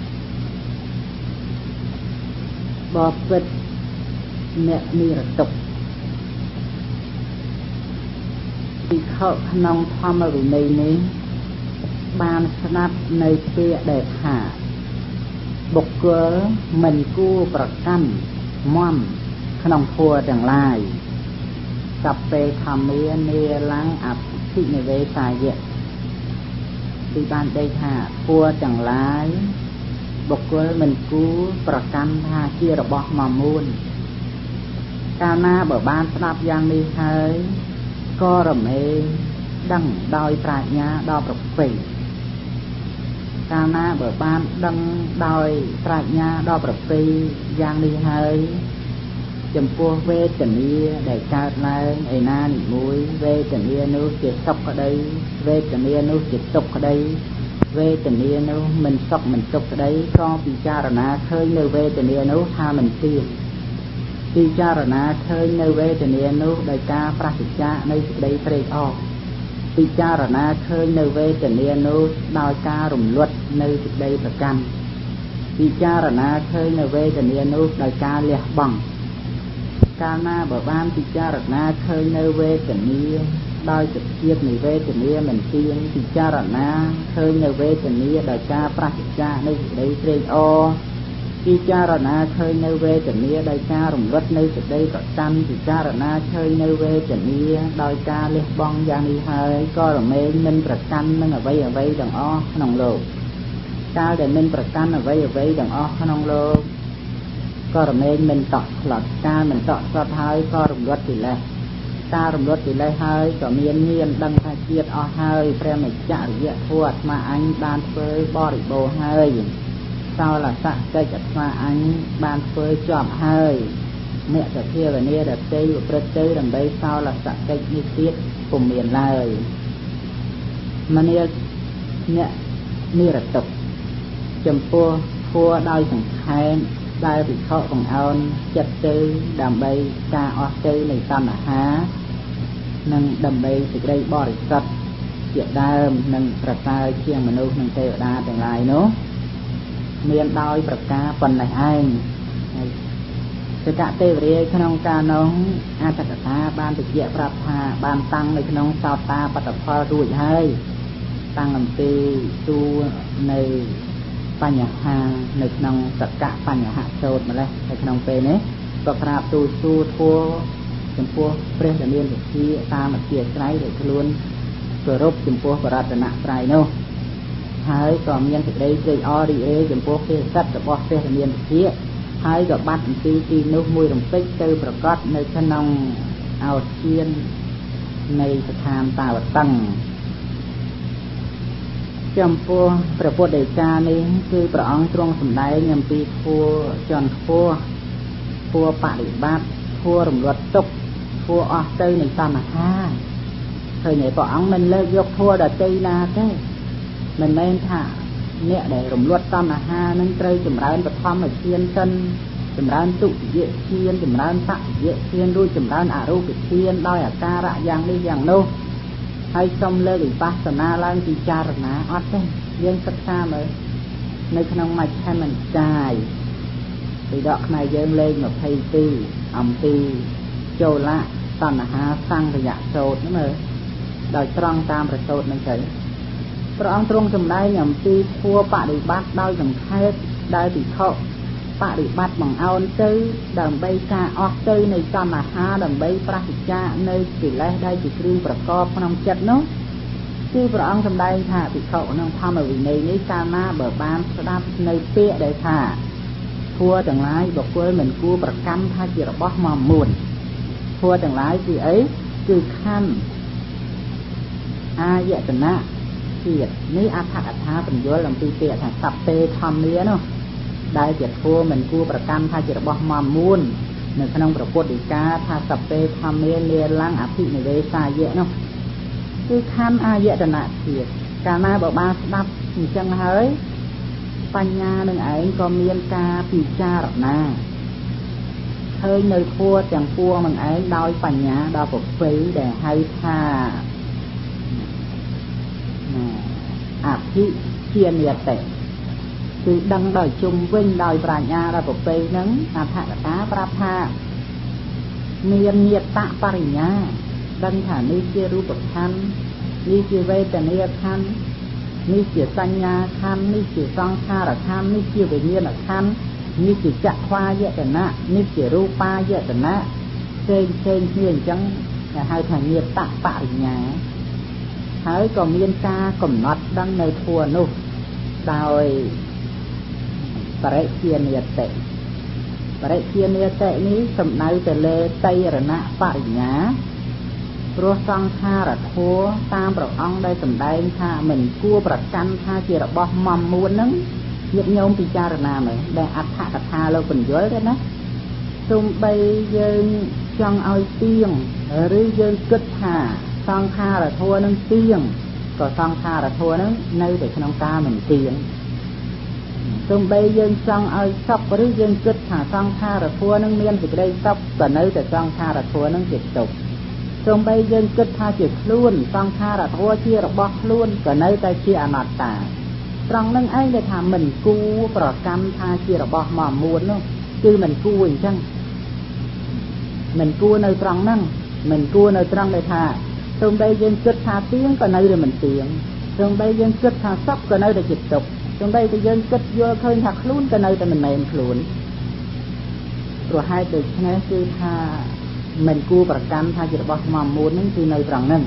Speaker 1: បបិទ្ធអ្នកនិរតុកវិខក្នុងធម្មវិន័យនេះបានស្ដាប់នៅពាក្យដែលថាបុគ្គលមិនគួរប្រកាន់មមក្នុងធัวទាំងឡាយសពេធម្មានេលាំងអភិនិវេសាយៈទីបានដេកថាធัวទាំងឡាយបុគ្គលមិនគួរប្រកាន់ថាជារបស់មាមួនកាលណាបើបានស្ដាប់យ៉ាងនេះហើយក៏រមែងដឹងដោយប្រាជ្ញាដល់ប្រពៃកាលណាបើបានដឹងដោយប្រាជ្ញាដល់ប្រពៃយ៉ាងនេះហើយចំពោះវេទនាដែលកើតឡើងឯណានិមួយវេទនានោះជាសុខក្តីវេទនានោះជាទុក្ខក្តីវេទនានោះមិនសុខមិនទុក្ខក្តីក៏ពិចារណាឃើញនៅវេទនានោះថាមិនទៀងពិចារណាឃើញនៅវេទនានោះដោយការប្រសិទ្ធៈនៃសេចក្តីត្រេកអរពិចារណាឃើញនៅវេទនានោះដោយការរំលត់នៅសេចក្តីប្រកាន់ពិចារណាឃើញនៅវេទនានោះដោយការលះបង់កាលណាបើបានពិចារណាឃើញនៅវេទនាដោយចិត្តនៃវេទនាមិនទៀងពិចារណាឃើញនៅវេទនាដោយការប្រសិទ្ធៈនៃសេចក្តីត្រេកអរពិចារណាឃើញនៅវេទនាដោយការរំលត់នៅសេចក្តីប្រកាន់ពិចារណាឃើញនៅវេទនាដោយការលះបង់យ៉ាងនេះហើយក៏រមែងមិនប្រកាន់នឹងអ្វីអ្វីទាំងអស់ក្នុងលោកកាលដែលមិនប្រកាន់អ្វីអ្វីទាំងអស់ក្នុងលោកក៏រមែងមិនតក់ស្លុតកាលមិនតក់ស្លុតហើយក៏រំលត់កិលេសការរំលត់កិលេសហើយក៏មានញាណដឹងថាជាតិអស់ហើយព្រះមច្ចរិយធម៌អាត្មាអញបានធ្វើបរិបូរណ៍ហើយសោលសៈកិច្ចអាត្មាអញបានធ្វើជាប់ហើយអ្នកសភាវនារតីប្រព្រឹត្តទៅដើម្បីសោលសៈកិច្ចនេះទៀតពុំមានឡើយមនាលអ្នកនិរតុកចំពោះធัวដោយសង្ខេបដែលវិខបង្អោនចិត្តទៅដើម្បីការអស់ទៅនៃតណ្ហានិងដើម្បីសេចក្តីបរិសុទ្ធជាដើមនិងប្រសើរជាងមនុស្សនិងទេវតាទាំងឡាយនោះមានដោយប្រការប៉ុណ្ណេះឯងសកទេវរាជក្នុងការនោះអត្ថកថាបានបញ្ជាក់ប្រាប់ថាបានតាំងនៅក្នុងសោតាបត្តផលរួចហើយតាំងអំពីទូនៅបញ្ហានៅក្នុងសកៈបញ្ហាសូត្រម្លេះនៅក្នុងពេលនេះក៏ប្រាប់ទូសួរធัวចំពោះព្រះរាមាវិជាតាមអធិស្រ័យដែលខ្លួនគោរពចំពោះបរតនត្រ័យនោះហើយក៏មានសេចក្តីត្រេកអររីករាយចំពោះទេវសិទ្ធិរបស់ព្រះរាមាវិជាហើយក៏បាត់អំពីទីនោះមួយរំពេចទៅប្រកាសនៅក្នុងអោធាននៃស្ថានតាវតឹងចំពោះព្រះពុទ្ធដីកានេះគឺព្រះអង្គទ្រង់សម្ដែងអំពីធัวចន្ទខ្ពស់ធัวបរិបត្តិធัวរំលត់ទុក្ខធัวអស់ទៅនៃតណ្ហាឃើញទេព្រះអង្គមិនលើកយកធัวដទៃណាទេមិនមែនថាអ្នកដែលរំលត់តណ្ហានឹងត្រូវចម្រើនបឋមធានសិនចម្រើនទុតិយធានចម្រើនតតិយធានរួចចម្រើនអរូបធានដោយអាការៈយ៉ាងនេះយ៉ាងនោះហើយសុំលើកវិបស្សនាឡើងពិចារណាអត់ទេយើងសិក្សាមើលនៅក្នុងមជ្ឈិមនិកាយពីដកខ្មែរយើងលេខยี่สิบสองអំពីចូលៈតណ្ហាសង្ខយៈសូត្រហ្នឹងមើលដោយត្រង់តាមប្រសូតហ្នឹងទៅព្រះអង្គទ្រង់សម្ដែងអំពីធัวបដិបត្តិដោយសង្ខេបដែលពិខុបដិបត្តិបង្អោនទៅដើម្បីការអស់ទៅនៃតណ្ហាដើម្បីប្រតិចាកនៅកិលេសដែលជាគ្រឿងប្រកបក្នុងចិត្តនោះគឺព្រះអង្គសម្ដែងថាភិក្ខុក្នុងធម្មវិន័យនេះកាលណាបើបានស្ដាប់នៅពាក្យដែលថាធัวទាំងឡាយបុគ្គលមិនគួរប្រកាន់ថាជារបស់មមួនធัวទាំងឡាយគឺអីគឺខណ្ឌអាយតនៈជាតិនេះអត្ថកថាបញ្យល់អំពីពាក្យថាសព្ពេធម្មានោះដែលជាធัวមិនគួរប្រកាន់ថាជារបស់មមួននៅក្នុងព្រះពុទ្ធដីកាថាសព្ពេធម្មាលាលੰអភិនិវេសាយៈនោះគឺខណ្ឌអាយតនៈជាតិកាលណាបើបានស្ដាប់អញ្ចឹងហើយបញ្ញានឹងឯងក៏មានការពិចារណាឃើញនៅធัวទាំងពួងនឹងឯងដោយបញ្ញាដល់ប្រពៃដែលហៅថាអភិជានិយតិគឺដឹងដោយជុំវិញដោយប្រាជ្ញាដល់ប្រពៃហ្នឹងអត្ថកថាប្រាប់ថាមាននិយតបរិញ្ញាដឹងថានេះជារូបខណ្ឌនេះជាវេទនាខណ្ឌនេះជាសញ្ញាខណ្ឌនេះជាសង្ខារខណ្ឌនេះជាវិញ្ញាណខណ្ឌនេះជាចក្ខាយតនៈនេះជារូបាយតនៈផ្សេងផ្សេងគ្នាអញ្ចឹងគេហៅថានិយតបរិញ្ញាហើយក៏មានការកំណត់ដឹងនៅធัวនោះដោយបរិជានិយតិបរិជានិយតិនេះសំដៅទៅលើតៃរណបរិញ្ញាព្រោះសង្ខារធัวតាមព្រះអង្គដែលសម្ដែងថាមិនគួរប្រកាន់ថាជារបស់មមួនហ្នឹងញាតិញោមពិចារណាមើលដែលអត្ថកថាលោកបញ្យល់ទេណាទោះបីយើងចង់ឲ្យទៀងឬយើងគិតថាសង្ខារធัวនឹងទៀងក៏សង្ខារធัวនឹងនៅតែក្នុងការមិនទៀងទោះបីយើងចង់ឲ្យសុខឬយើងគិតថាសង្ខារធัวនឹងមានសេចក្តីសុខក៏នៅតែសង្ខារធัวនឹងជាទុក្ខទោះបីយើងគិតថាជាខ្លួនសង្ខារធัวជារបស់ខ្លួនក៏នៅតែជាអនត្តាត្រង់នឹងឯងដែលថាមិនគួរប្រកាន់ថាជារបស់មមួននោះគឺមិនគួរអញ្ចឹងមិនគួរនៅត្រង់ហ្នឹងមិនគួរនៅត្រង់ដែលថាទោះបីយើងគិតថាទៀងក៏នៅតែមិនទៀងទោះបីយើងគិតថាសុខក៏នៅតែជាទុក្ខទោះបីតែយើងគិតយល់ឃើញថាខ្លួនក៏នៅតែមិនមែនខ្លួនព្រោះហេតុដូច្នេះគឺថាមិនគួរប្រកាន់ថាជារបស់មមួនហ្នឹងគឺនៅត្រង់ហ្នឹង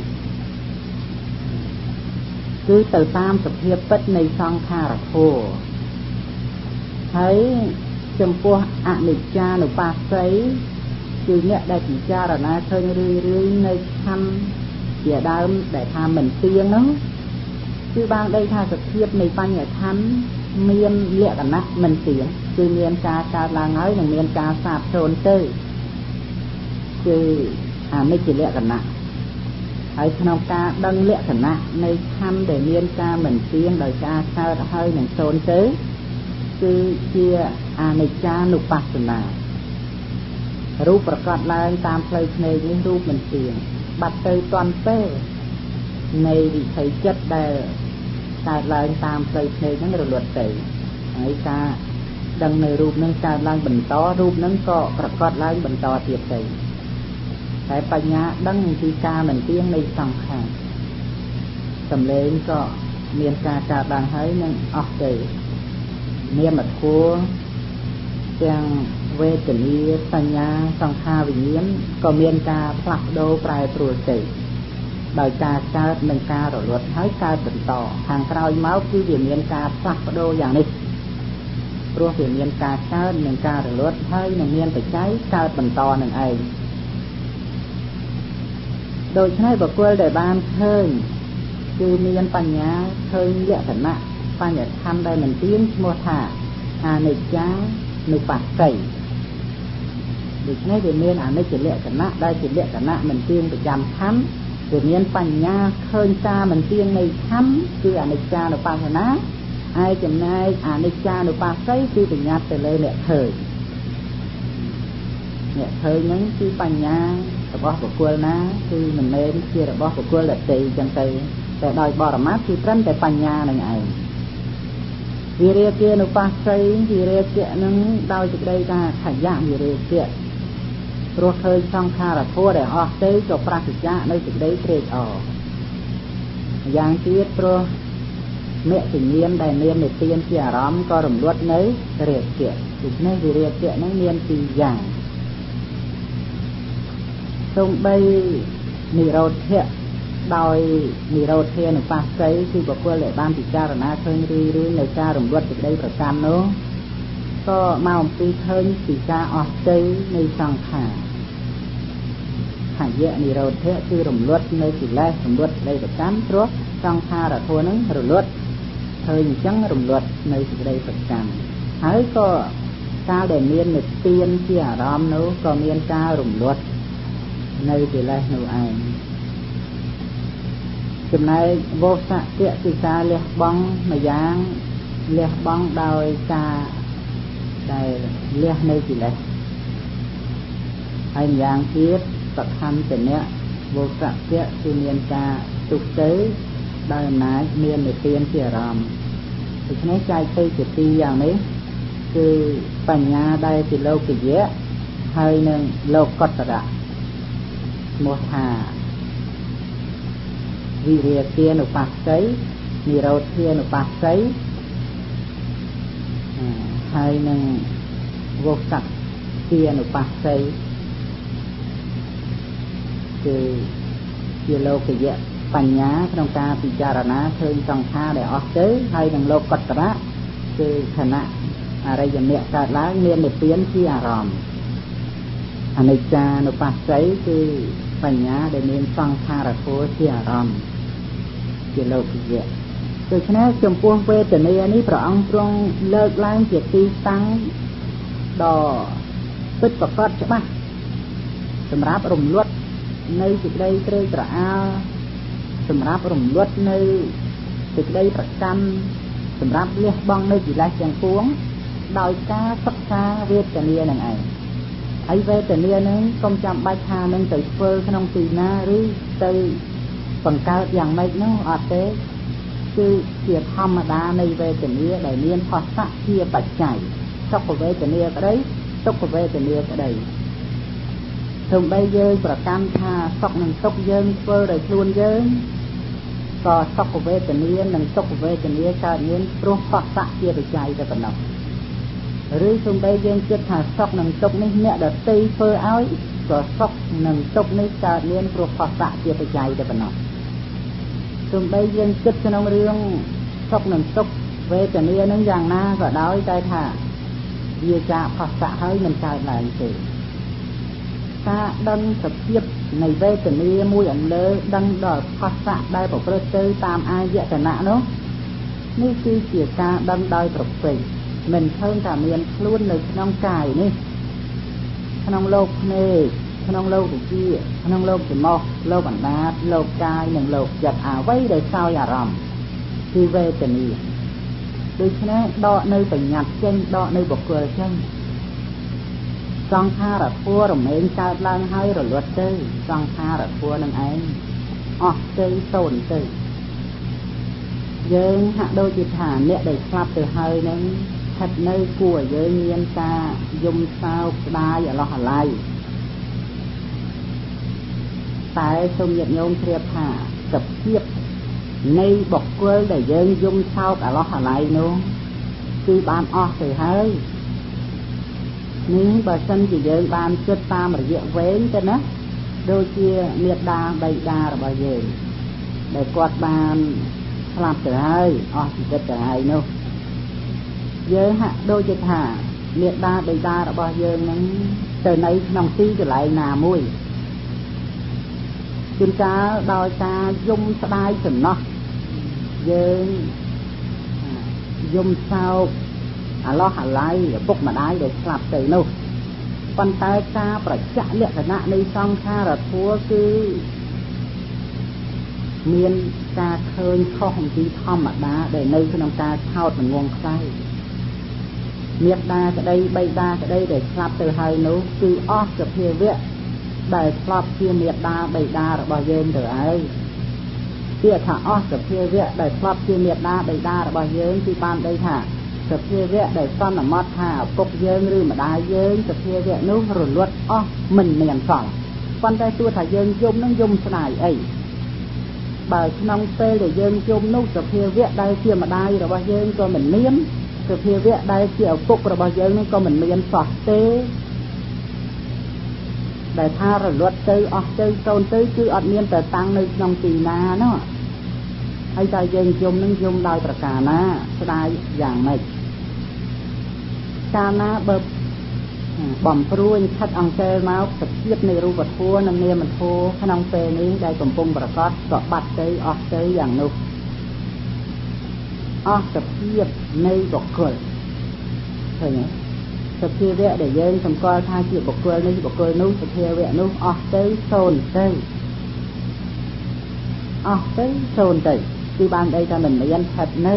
Speaker 1: គឺទៅតាមសភាពពិតនៃសង្ខារធัวហើយចំពោះអនិច្ចានុបស្សីគឺអ្នកដែលពិចារណាឃើញរឿយរឿយនៅខណ្ឌជាដើមដែលថាមិនទៀងហ្នឹងគឺបានដីថាសភាពនៃបញ្ញខណ្ឌមានលក្ខណៈមិនទៀងគឺមានការកើតឡើងហើយនិងមានការសាបសូន្យទៅគឺអនិច្ចលក្ខណៈហើយក្នុងការដឹងលក្ខណៈនៃខណ្ឌដែលមានការមិនទៀងដោយការកើតហើយនឹងសូន្យទៅគឺជាអនិច្ចានុបស្សនារូបប្រកបឡើងតាមផ្លូវភ្នែកនេះរូបមិនទៀងបាត់ទៅតាន់ពេលនៃវិថីចិត្តដែលកើតឡើងតាមផ្លូវភ្នែកហ្នឹងរលត់ទៅហើយការដឹងនៅរូបហ្នឹងកើតឡើងបន្តរូបហ្នឹងក៏ប្រកបឡើងបន្តទៀតទៅតែបញ្ញាដឹងពីការមិនទៀងនៃសង្ខារសម្លេងក៏មានការកើតឡើងហើយនឹងអស់ទៅនាមធัวទាំងវេទនាសញ្ញាសង្ខារវិញ្ញាណក៏មានការផ្លាស់ប្ដូរប្រែប្រួលទៅដោយការកើតនិងការរលត់ហើយកើតបន្តខាងក្រោយមកគឺវាមានការផ្លាស់ប្ដូរយ៉ាងនេះព្រោះវាមានការកើតនិងការរលត់ហើយនឹងមានបច្ច័យកើតបន្តនឹងឯងដូច្នេះបុគ្គលដែលបានឃើញគឺមានបញ្ញាឃើញលក្ខណៈបញ្ញខណ្ឌដែលមិនទៀងឈ្មោះថាអនិច្ចានុបស្សីដូច្នេះវាមានអនិច្ចលក្ខណៈដែលជាលក្ខណៈមិនទៀងប្រចាំខណ្ឌវាមានបញ្ញាឃើញការមិនទៀងនៃខណ្ឌគឺអនិច្ចានុបស្សនាហើយចំណែកអនិច្ចានុបស្សីគឺបញ្ញត្តិទៅលើអ្នកឃើញเนี่ยเคยnhững cái bánh nhá rồi bỏ của cô ná thì mình lên kia rồi bỏ của cô là tì chẳng tì để đòi bỏ ra mát thì tránh để bánh nhá này ngày vì rìa kia nó phát xây vì rìa kia nó đau trực đây ra khả dạng vì rìa kia rồi khơi xong kha là thua để họ tới cho phát thực ra nơi trực đây trệt ở dạng tiết rồi mẹ tự nhiên đại niên để tiên kia rõm có rùm luốt nấy rìa kia thì nên vì rìa kia nó niên thì dạng trong bây nì râu thiện đòi nì râu thiện phát xây khi bỏ qua lệ ban thì cha rồi ná khơi đi đi lời cha rùm luật từ đây phải cam nữa có màu tí khơi thì cha ọt xây nơi sang khả khả dẹ nì râu thiện khi rùm luật nơi chỉ lê rùm luật đây phải cam trước sang khả là thua nâng rùm luật khơi chẳng rùm luật nơi từ đây phải cam hãy có sao để miên nịch tiên khi à rõm nữa có miên cha rùm luật nơi thì lại nụ ảnh chùm này vô sạ tiệ thì ta liệt bóng mà dáng liệt bóng đôi ta đây liệt nơi thì lại anh dáng thiết tập hành tình nhé vô sạ tiệ thì miền ta tục tế đôi nái miền để tiên thì ròm thì cái này trai tây thì ti dạng đấyគឺបញ្ញាដែលជាលោកយៈហើយនឹងលោកកតរៈមោហាវិរិយទានុបស្ស័យនិរោធានុបស្ស័យហើយនឹងវោស័កទានុបស្ស័យគឺជាលោកយៈបញ្ញាក្នុងការពិចារណាឃើញសង្ខារដែលអស់ទៅហើយនឹងលោកកតរៈគឺខណៈអរិយមគ្គកើតឡើងមាននិព្វានជាអារម្មណ៍អនិច្ចានុបស្ស័យគឺបញ្ញាដែលមានសង្ខារធម៌ជាអារម្មណ៍ជាលោកយៈដូច្នេះចំពោះវេទនានេះព្រះអង្គទ្រង់លើកឡើងជាទីតាំងដ៏ពិតប្រាកដច្បាស់សម្រាប់រំលត់នៅសេចក្តីត្រេកត្រអាលសម្រាប់រំលត់នៅសេចក្តីប្រកាន់សម្រាប់លះបង់នៅកិលេសទាំងពួងដោយការសិក្សាវេទនានឹងឯងហើយវេទនានឹងកុំចាំបាច់ថានឹងទៅធ្វើក្នុងទីណាឬទៅបង្កើតយ៉ាងម៉េចនោះអត់ទេគឺជាធម្មតានៃវេទនាដែលមានផស្សៈជាបច្ច័យសុខវេទនាក្តីទុក្ខវេទនាក្តីទោះបីយើងប្រកាន់ថាសុខនិងទុក្ខយើងធ្វើដោយខ្លួនយើងក៏សុខវេទនានិងទុក្ខវេទនាកើតមានព្រោះផស្សៈជាបច្ច័យតែប៉ុណ្ណោះឬទោះបីយើងគិតថាសុខនិងទុក្ខនេះអ្នកដទៃធ្វើឲ្យក៏សុខនិងទុក្ខនេះកើតមានព្រោះផស្សៈជាបច្ច័យតែប៉ុណ្ណោះទោះបីយើងគិតក្នុងរឿងសុខនិងទុក្ខវេទនានឹងយ៉ាងណាក៏ដោយតែថាវាចាផស្សៈហើយមិនកើតឡើងទេការដឹងសភាពនៃវេទនាមួយអន្លើដឹងដល់ផស្សៈដែលប្រព្រឹត្តទៅតាមអាយតនៈនោះនេះគឺជាការដឹងដោយប្រពៃមិនឃើញថាមានខ្លួននៅក្នុងកាយនេះក្នុងលោកភ្នែកក្នុងលោកវិជាក្នុងលោកច្រមុះលោកអណ្ដាតលោកកាយនិងលោកចិត្តអ្វីដែលសោយអារម្មណ៍គឺវេទនាដូច្នេះដកនៅបញ្ញត្តិចេញដកនៅបុគ្គលចេញសង្ខារធัวរមែងកើតឡើងហើយរលត់ទៅសង្ខារធัวនឹងឯងអស់ទៅសូន្យទៅយើងហាក់ដូចជាថាអ្នកដែលស្លាប់ទៅហើយនឹងស្ថិតនៅគួរឲ្យយើងមានការយំសោកស្ដាយអាឡោះអាល័យតែសូមញាតិញោមជ្រាបថាសភាពនៃបុគ្គលដែលយើងយំសោកអាឡោះអាល័យនោះគឺបានអស់ទៅហើយនេះបើសិនជាយើងបានគិតតាមរយៈវែងទៅណាដូចជាមេត្តាបិតារបស់យើងដែលគាត់បានស្លាប់ទៅហើយអស់ជីវិតទៅហើយនោះយើងហាក់ដូចជាថាមេត្តាបិតារបស់យើងនឹងទៅនៅក្នុងទីកន្លែងណាមួយជួនកាលដោយការយំស្ដាយសំណោះយើងយំសោកអាឡោះអាល័យឪពុកម្ដាយដែលស្លាប់ទៅនោះប៉ុន្តែការប្រចាក់លក្ខណៈនៃសង្ខារធัวគឺមានការឃើញខុសអំពីធម្មតាដែលនៅក្នុងការឆោតងងខ្សែเมียดาก็ได้ใบดาก็ได้ได้คลับเตอร์ไฮนู้คือออกกับเพียเวะได้คลับเพียเมียดาใบดาระบายเยินเตอร์ไอเพียถ้าออกกับเพียเวะได้คลับเพียเมียดาใบดาระบายเยินที่บ้านได้ค่ะกับเพียเวะได้ซ่อนหมอดค่ะปกเยินหรือมาได้เยินกับเพียเวะนู้รุ่นลวดออกมันเมียนสองวันได้ตัวถ่ายเยินยมนั่งยมสนายไอบ่ายน้องเต้ได้เยินยมนู้กับเพียเวะได้เพียมาได้ระบายเยินก็เหมือนเมียนกับเพียเวะได้เกี่ยวปกระบายเยินนั่นก็เหมือนเมียนสอดเต้ได้ท่าระลวดเต้ออกเต้โซนเต้คืออดเมียนแต่ตังในน้องตีนาเนาะให้ใจเย็นยมนั่งยมได้ประกาศนะสดายอย่างไม่การนะเบิบบ่มพรุ่งชัดอังเจมาสเทียบในรูปทัวนั่งเนียมันโทขนมเปนี้ได้กลมปงประกอบก็บัดเต้ออกเต้อย่างนุกออกสเทียบในบกเกิดใช่ไหมสเทียบเดี๋ยวเย็นสมกอท่าเกี่ยวบกเกิดในบกเกิดนุกสเทียบนุกออกเต้โซนเต้ออกเต้โซนเต้ที่บ้านได้จะเหมือนยันถัดนี่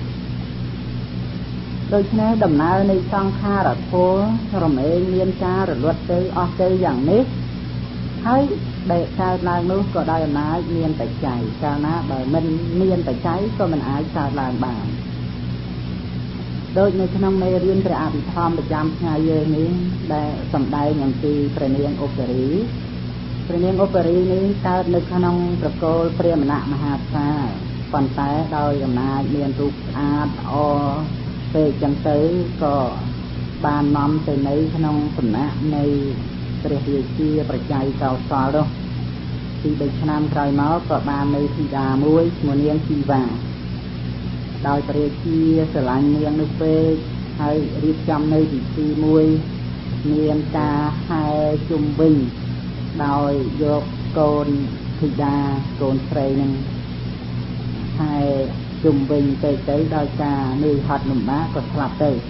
Speaker 1: โดยเฉพาะดำน้ำในช่องค่าระโพรมเองเมียนจ้าหรือลวดเตยออกเตยอย่างนี้ให้เด็กชายลางนู้ก็ได้น้าเมียนแต่ใจชาวนาแบบมันเมียนแต่ใจก็มันอายชาวลางบางโดยในขนมในเรียนประอาภิธรรมประจำงานเยนี้ได้สำได้อย่างที่ประเนียงโอเปรีประเนียงโอเปรีนี้การในขนมประโกลเปรียมณะมหาชาปันแต่โดยอำนาจเรียนรูปอาดอเตจังเตยก็บานน้อมเตยในขนมสำนักในเรียกเชียประจัยเก่าสอดที่ได้ชนะไกลมาก็บานในทิดามวยมวเนียงชีวาโดยเรียกเชียสลายเนียงนึกเปให้เรียกจำในที่ชีมวยเนียงกาให้จุ่มวิ่งโดยยกโกนทิดาโกนเทรนึงให้จุ่มวิ่งเตยเตยโดยกาในหัดหนุ่มม้าก็สลับเตย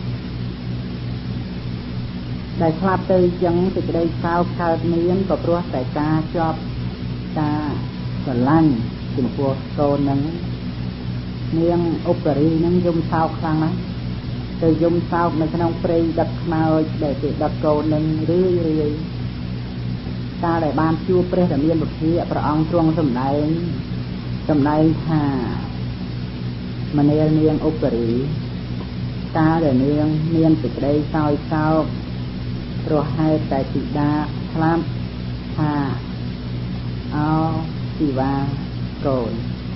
Speaker 1: ได้สลับเตยยังติดได้เช้าคาดเนียนก็เพราะแต่กาชอบกาสลั่นจุ่มพวกโกนนั้นเนียงอุปรินั้นยมเช้าครั้งนะเตยยมเช้าในขนมเปรย์ดัดมาได้ติดดัดโกนนั้นเรื่อยเรื่อยกาได้บานชูเปรย์แต่เมียนบุตรที่พระองค์ทรงสมัยสมัยหามันเนียงเนียงอุปริกาได้เนียงเนียนติดได้เช้าเช้าโรให้แต่ติดาคลำหาเอาสีวาโกน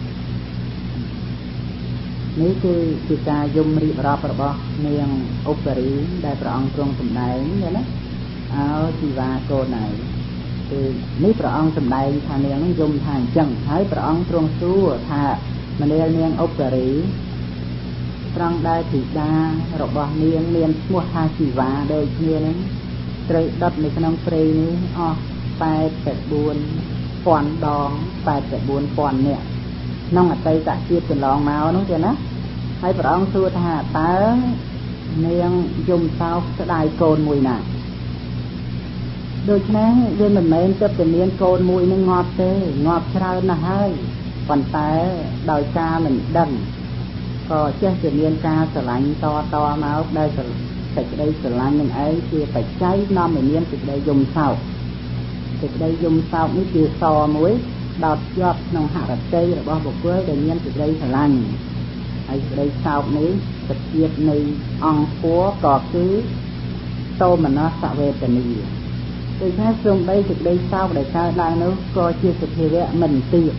Speaker 1: นี่คือจิตายมริบรอบระบอบเนียงอุปริได้พระองค์ทรงสมัยเนี่ยนะเอาสีวาโกนไหนคือนี่พระองค์สมัยทางเนียงยมทางจังให้พระองค์ทรงสู้ถ้ามันเนียงเนียงอุปริตรังได้ติดาระบอบเนียงเนียงมัวทาสีวาโดยเนียงเตยดับในขนมเปรย์นี้อ๋อแปดแปดบุญปอนดองแปดแปดบุญปอนเนี่ยน้องอัดใจจะเชียบเป็นรองเมาน้องเจ้านะให้พระองค์สู้ทหารตาเนียงยมเศร้าสดายโกนมวยหนาโดยฉะนั้นเรื่องเหมือนเมนจะเป็นเนียงโกนมวยนึงงอบเต้งอบชรานะให้ปันแต่ดอยกาเหมือนดันก็เชื่อจะเนียงกาสลายต่อต่อมาได้สแต่ได้สลายหนึ่งไอ้คือไปใช้น้ำเหมือนเนียงติดได้ยมเศร้าติดได้ยมเศร้านี่คือซอมวยดอดยอดน้องหาดัดใจหรือว่าบอกว่าได้เนียนติดได้สลายไอ้ได้เศร้านี้ติดเทียบในองคัวก็คือโตมันน่าสะเวทนีโดยแค่ทรงได้ติดได้เศร้าได้ใช้ได้นู้ก็เชื่อสุดเทวะมันเตี้ย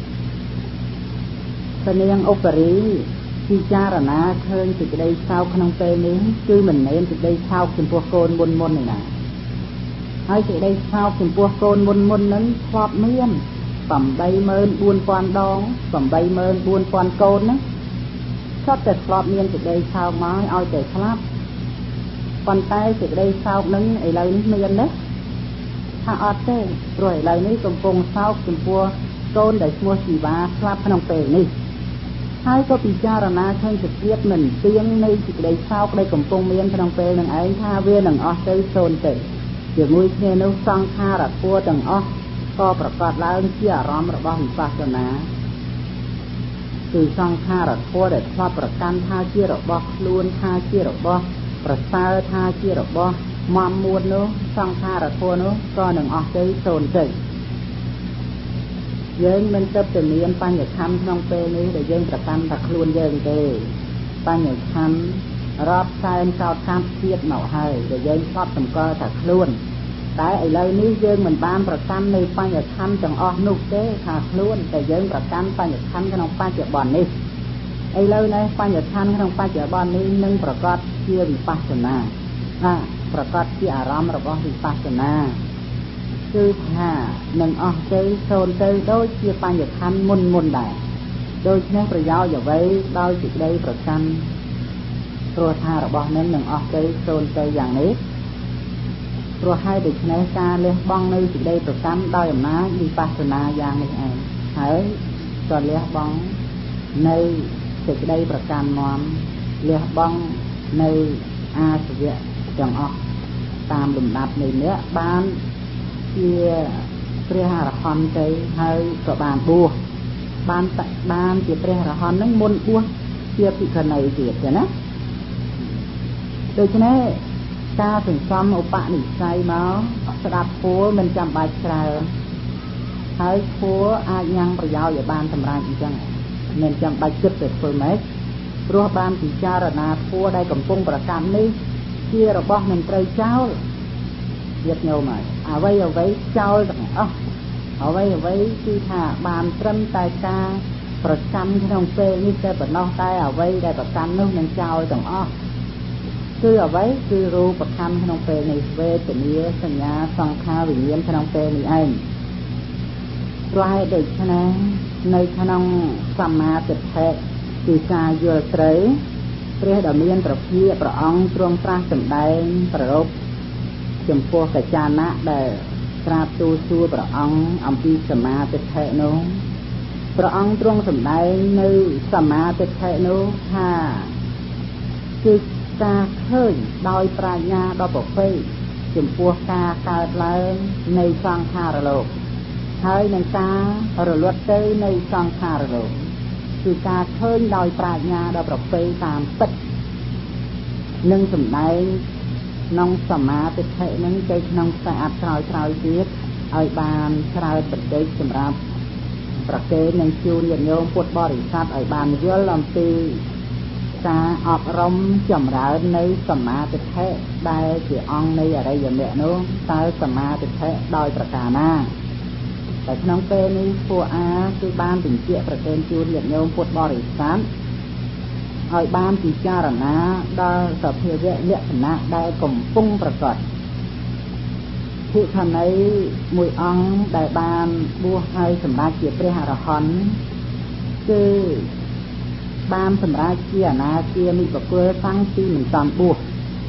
Speaker 1: เสนียงอุปริที่จารณาเคยติดได้เศร้าขนมเปนี้คือเหมือนเน้นติดได้เศร้าเป็นพวกโกนบนมนนี่นะให้ติดได้เศร้าเป็นพวกโกนบนมนนั้นครอบเมียนต่ำใบเมินบุญปอนดองต่ำใบเมินบุญปอนโกนนะชอบแต่ครอบเมียนติดได้เศร้าไม้เอาแต่คลับปอนใต้ติดได้เศร้านั้นไอ้ไรนี่เมียนนะถ้าอดเต้รวยไรนี่กลมปงเศร้าเป็นพวกโกนได้มัวสีบาคลับขนมเปนี่ให้ก็พิจารณาเช่นจะเทียบหนึ่งเตียงในจิตได้เศร้าได้กลมปงเมียนขนมเปหนึ่งไอ้ท่าเวียหนึ่งออสเตอร์โซนเตะเดี๋ยวมือเนี่ยนู้ซังท่าระพัวดังออก็ประกอบแล้วเชี่ยร้อมระบหิปัสนาคือซังท่าระพัวได้ครอบประกันท่าเชี่ยระบล้วนท่าเชี่ยระบប្រសើរថាជារបស់មមមួននោះសង្ខារធម៌នោះក៏នឹងអស់ទៅសូន្យទៅយើងមិនទៅតែមានបញ្ញខណ្ឌក្នុងពេលនេះដែលយើងប្រកាន់ថាខ្លួនយើងទេបញ្ញខណ្ឌរាប់សែនកោតកម្មជាតិមកហើយដែលយើងស្បសម្គាល់ថាខ្លួនតែឥឡូវនេះយើងមិនបានប្រកាន់នៅបញ្ញខណ្ឌទាំងអស់នោះទេថាខ្លួនតែយើងប្រកាន់បញ្ញខណ្ឌក្នុងបច្ចុប្បន្ននេះឥឡូវនេះបញ្ញខណ្ឌក្នុងបច្ចុប្បន្ននេះនឹងប្រកបជាវិបស្សនាណាប្រកបជាអារម្មណ៍របស់វិបស្សនាគឺថានឹងអស់ទៅសូន្យទៅដូចជាបញ្ញខណ្ឌមុនមុនដែរដូច្នេះប្រយោជន៍អ្វីដោយសេចក្តីប្រកាន់ព្រោះថារបស់នឹងនឹងអស់ទៅសូន្យទៅយ៉ាងនេះព្រោះហើយដូច្នេះការលះបង់នៅសេចក្តីប្រកាន់ដោយអំណាចវិបស្សនាយ៉ាងនេះឯងហើយក៏លះបង់នៅសេចក្តីប្រកាន់នាំលះបង់នៅអាសវៈទាំងអស់តាមលំដាប់នៃនេះបានជាព្រះអរហន្តទៅហើយក៏បានបួសបានបានជាព្រះអរហន្តនឹងមុនបួសជាភិក្ខុនីទៀតទេណាដូច្នេះការសន្សំឧបនិស្ស័យមកស្ដាប់ធម៌មិនចាំបាច់ច្រើនហើយធម៌អាចញ៉ាំងប្រយោជន៍ឲ្យបានសម្រាប់អញ្ចឹងមិនចាំបាច់គិតទៅធ្វើម៉េចព្រោះបានពិចារណាធម៌ដែលកំពុងប្រកាន់នេះជារបស់មិនត្រូវចោលយកញោមហើយអ្វីអ្វីចោលទាំងអស់អ្វីអ្វីគឺថាបានត្រឹមតែការប្រកាន់ក្នុងពេលនេះតែប៉ុណ្ណោះតែអ្វីដែលប្រកាន់នោះនឹងចោលទាំងអស់គឺអ្វីគឺរូបខណ្ឌក្នុងពេលនេះវេទនាសញ្ញាសង្ខារវិញ្ញាណក្នុងពេលនេះឯងព្រោះឯដូច្នេះនៅក្នុងសម្មាទិដ្ឋិគឺការយល់ត្រូវព្រះដ៏មានព្រះភិក្ខព្រះអង្គទ្រង់ត្រាស់សម្ដែងប្ររពចំពោះកច្ចាណៈដែលត្រាបទូលសួរព្រះអង្គអំពីសម្មាទិដ្ឋិនោះព្រះអង្គទ្រង់សម្ដែងនៅសម្មាទិដ្ឋិនោះថាគឺការឃើញដោយប្រាជ្ញាដ៏ប្រពៃចំពោះការកើតឡើងនៃសង្ខារលោកហើយនឹងការរលត់ទៅនៃសង្ខារលោកគឺការឃើញដោយប្រាជ្ញាដ៏ប្រពៃតាមពិតនឹងសម្ដែងក្នុងសម្មាទិដ្ឋិនឹងទៅក្នុងខ្សែអត្ថក្រោយក្រោយទៀតឲ្យបានច្រើនបន្តិចសម្រាប់ប្រកេននិងជួនញាតិញោមពុទ្ធបរិស័ទឲ្យបានយល់អំពីការអប់រំចម្រើននៅសម្មាទិដ្ឋិដែលជាអង្គនៃអរិយមគ្គនោះតើសម្មាទិដ្ឋិដោយប្រការណាតែក្នុងពេលនេះពួកអាគឺបានបញ្ជាក់ប្រកេនជួនញាតិញោមពុទ្ធបរិស័ទឲ្យបានពិចារណាដល់សភាវៈលក្ខណៈដែលកំពុងប្រកបភិក្ខុនីមួយអង្គដែលបានបួសហើយសម្រាប់ជាព្រះអរហន្តគឺបានសម្រាប់ជាអនាគាមិបុគ្គលតាំងពីមិនតាន់បួស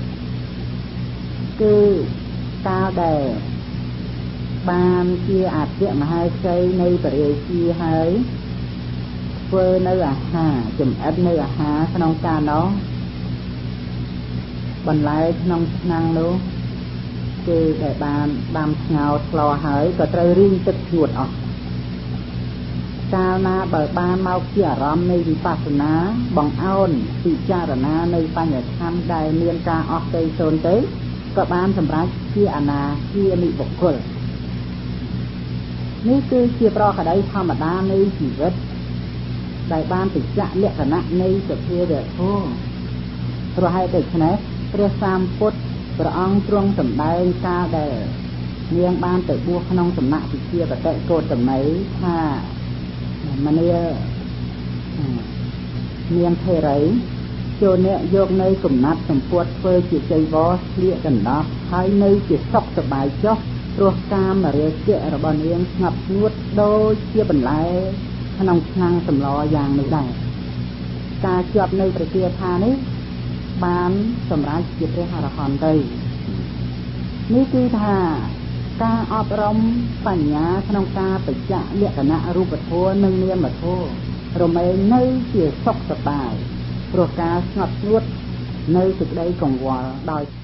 Speaker 1: គឺកាលដែលបានជាអគ្គមហេសីនៃបរិយាជាហើយធ្វើនៅអាហារចំអិតនៅអាហារក្នុងការនោះបន្លែក្នុងឆ្នាំងនោះគឺដែលបានដាំស្ងោរស្លហើយក៏ត្រូវរីងទឹកជ្រួតអស់កាលណាបើបានមកជាអារម្មណ៍នៃវិបស្សនាបង្អោនពិចារណានៅបញ្ញខណ្ឌដែលមានការអស់ទៅសូន្យទៅក៏បានសម្រេចជាអនាគាមិបុគ្គលនេះគឺជាប្រក្តីធម្មតានៃជីវិតដែលបានបញ្ជាក់លក្ខណៈនៃសភាវៈធម៌ព្រោះហេតុដូច្នេះព្រះសម្ពុទ្ធព្រះអង្គទ្រង់សម្ដែងការដែលនាងបានទៅបួសក្នុងសំណាក់វិជាបតិកោតមីថាមនានាងថេរីចូលអ្នកយកនៅកំណាត់សម្ពុតធ្វើជាចៃវរស្លៀកកណ្ដោះហើយនៅជាសុខសប្បាយចុះព្រោះកាមរាជៈរបស់នាងស្ងប់ស្ងួតដូចជាបន្លែក្នុងឆ្នាំងសម្លយ៉ាងនោះដែរការជាប់នៅព្រះគាថានេះបានសម្រេចជាព្រះអរហន្តទៅនេះគឺថាការអប់រំបញ្ញាក្នុងការបញ្ជាក់លក្ខណៈរូបធម៌និងនាមធម៌រមែងនៅជាសុខសប្បាយព្រោះការស្ងប់ស្ងួតនៅសេចក្តីកង្វល់ដោយ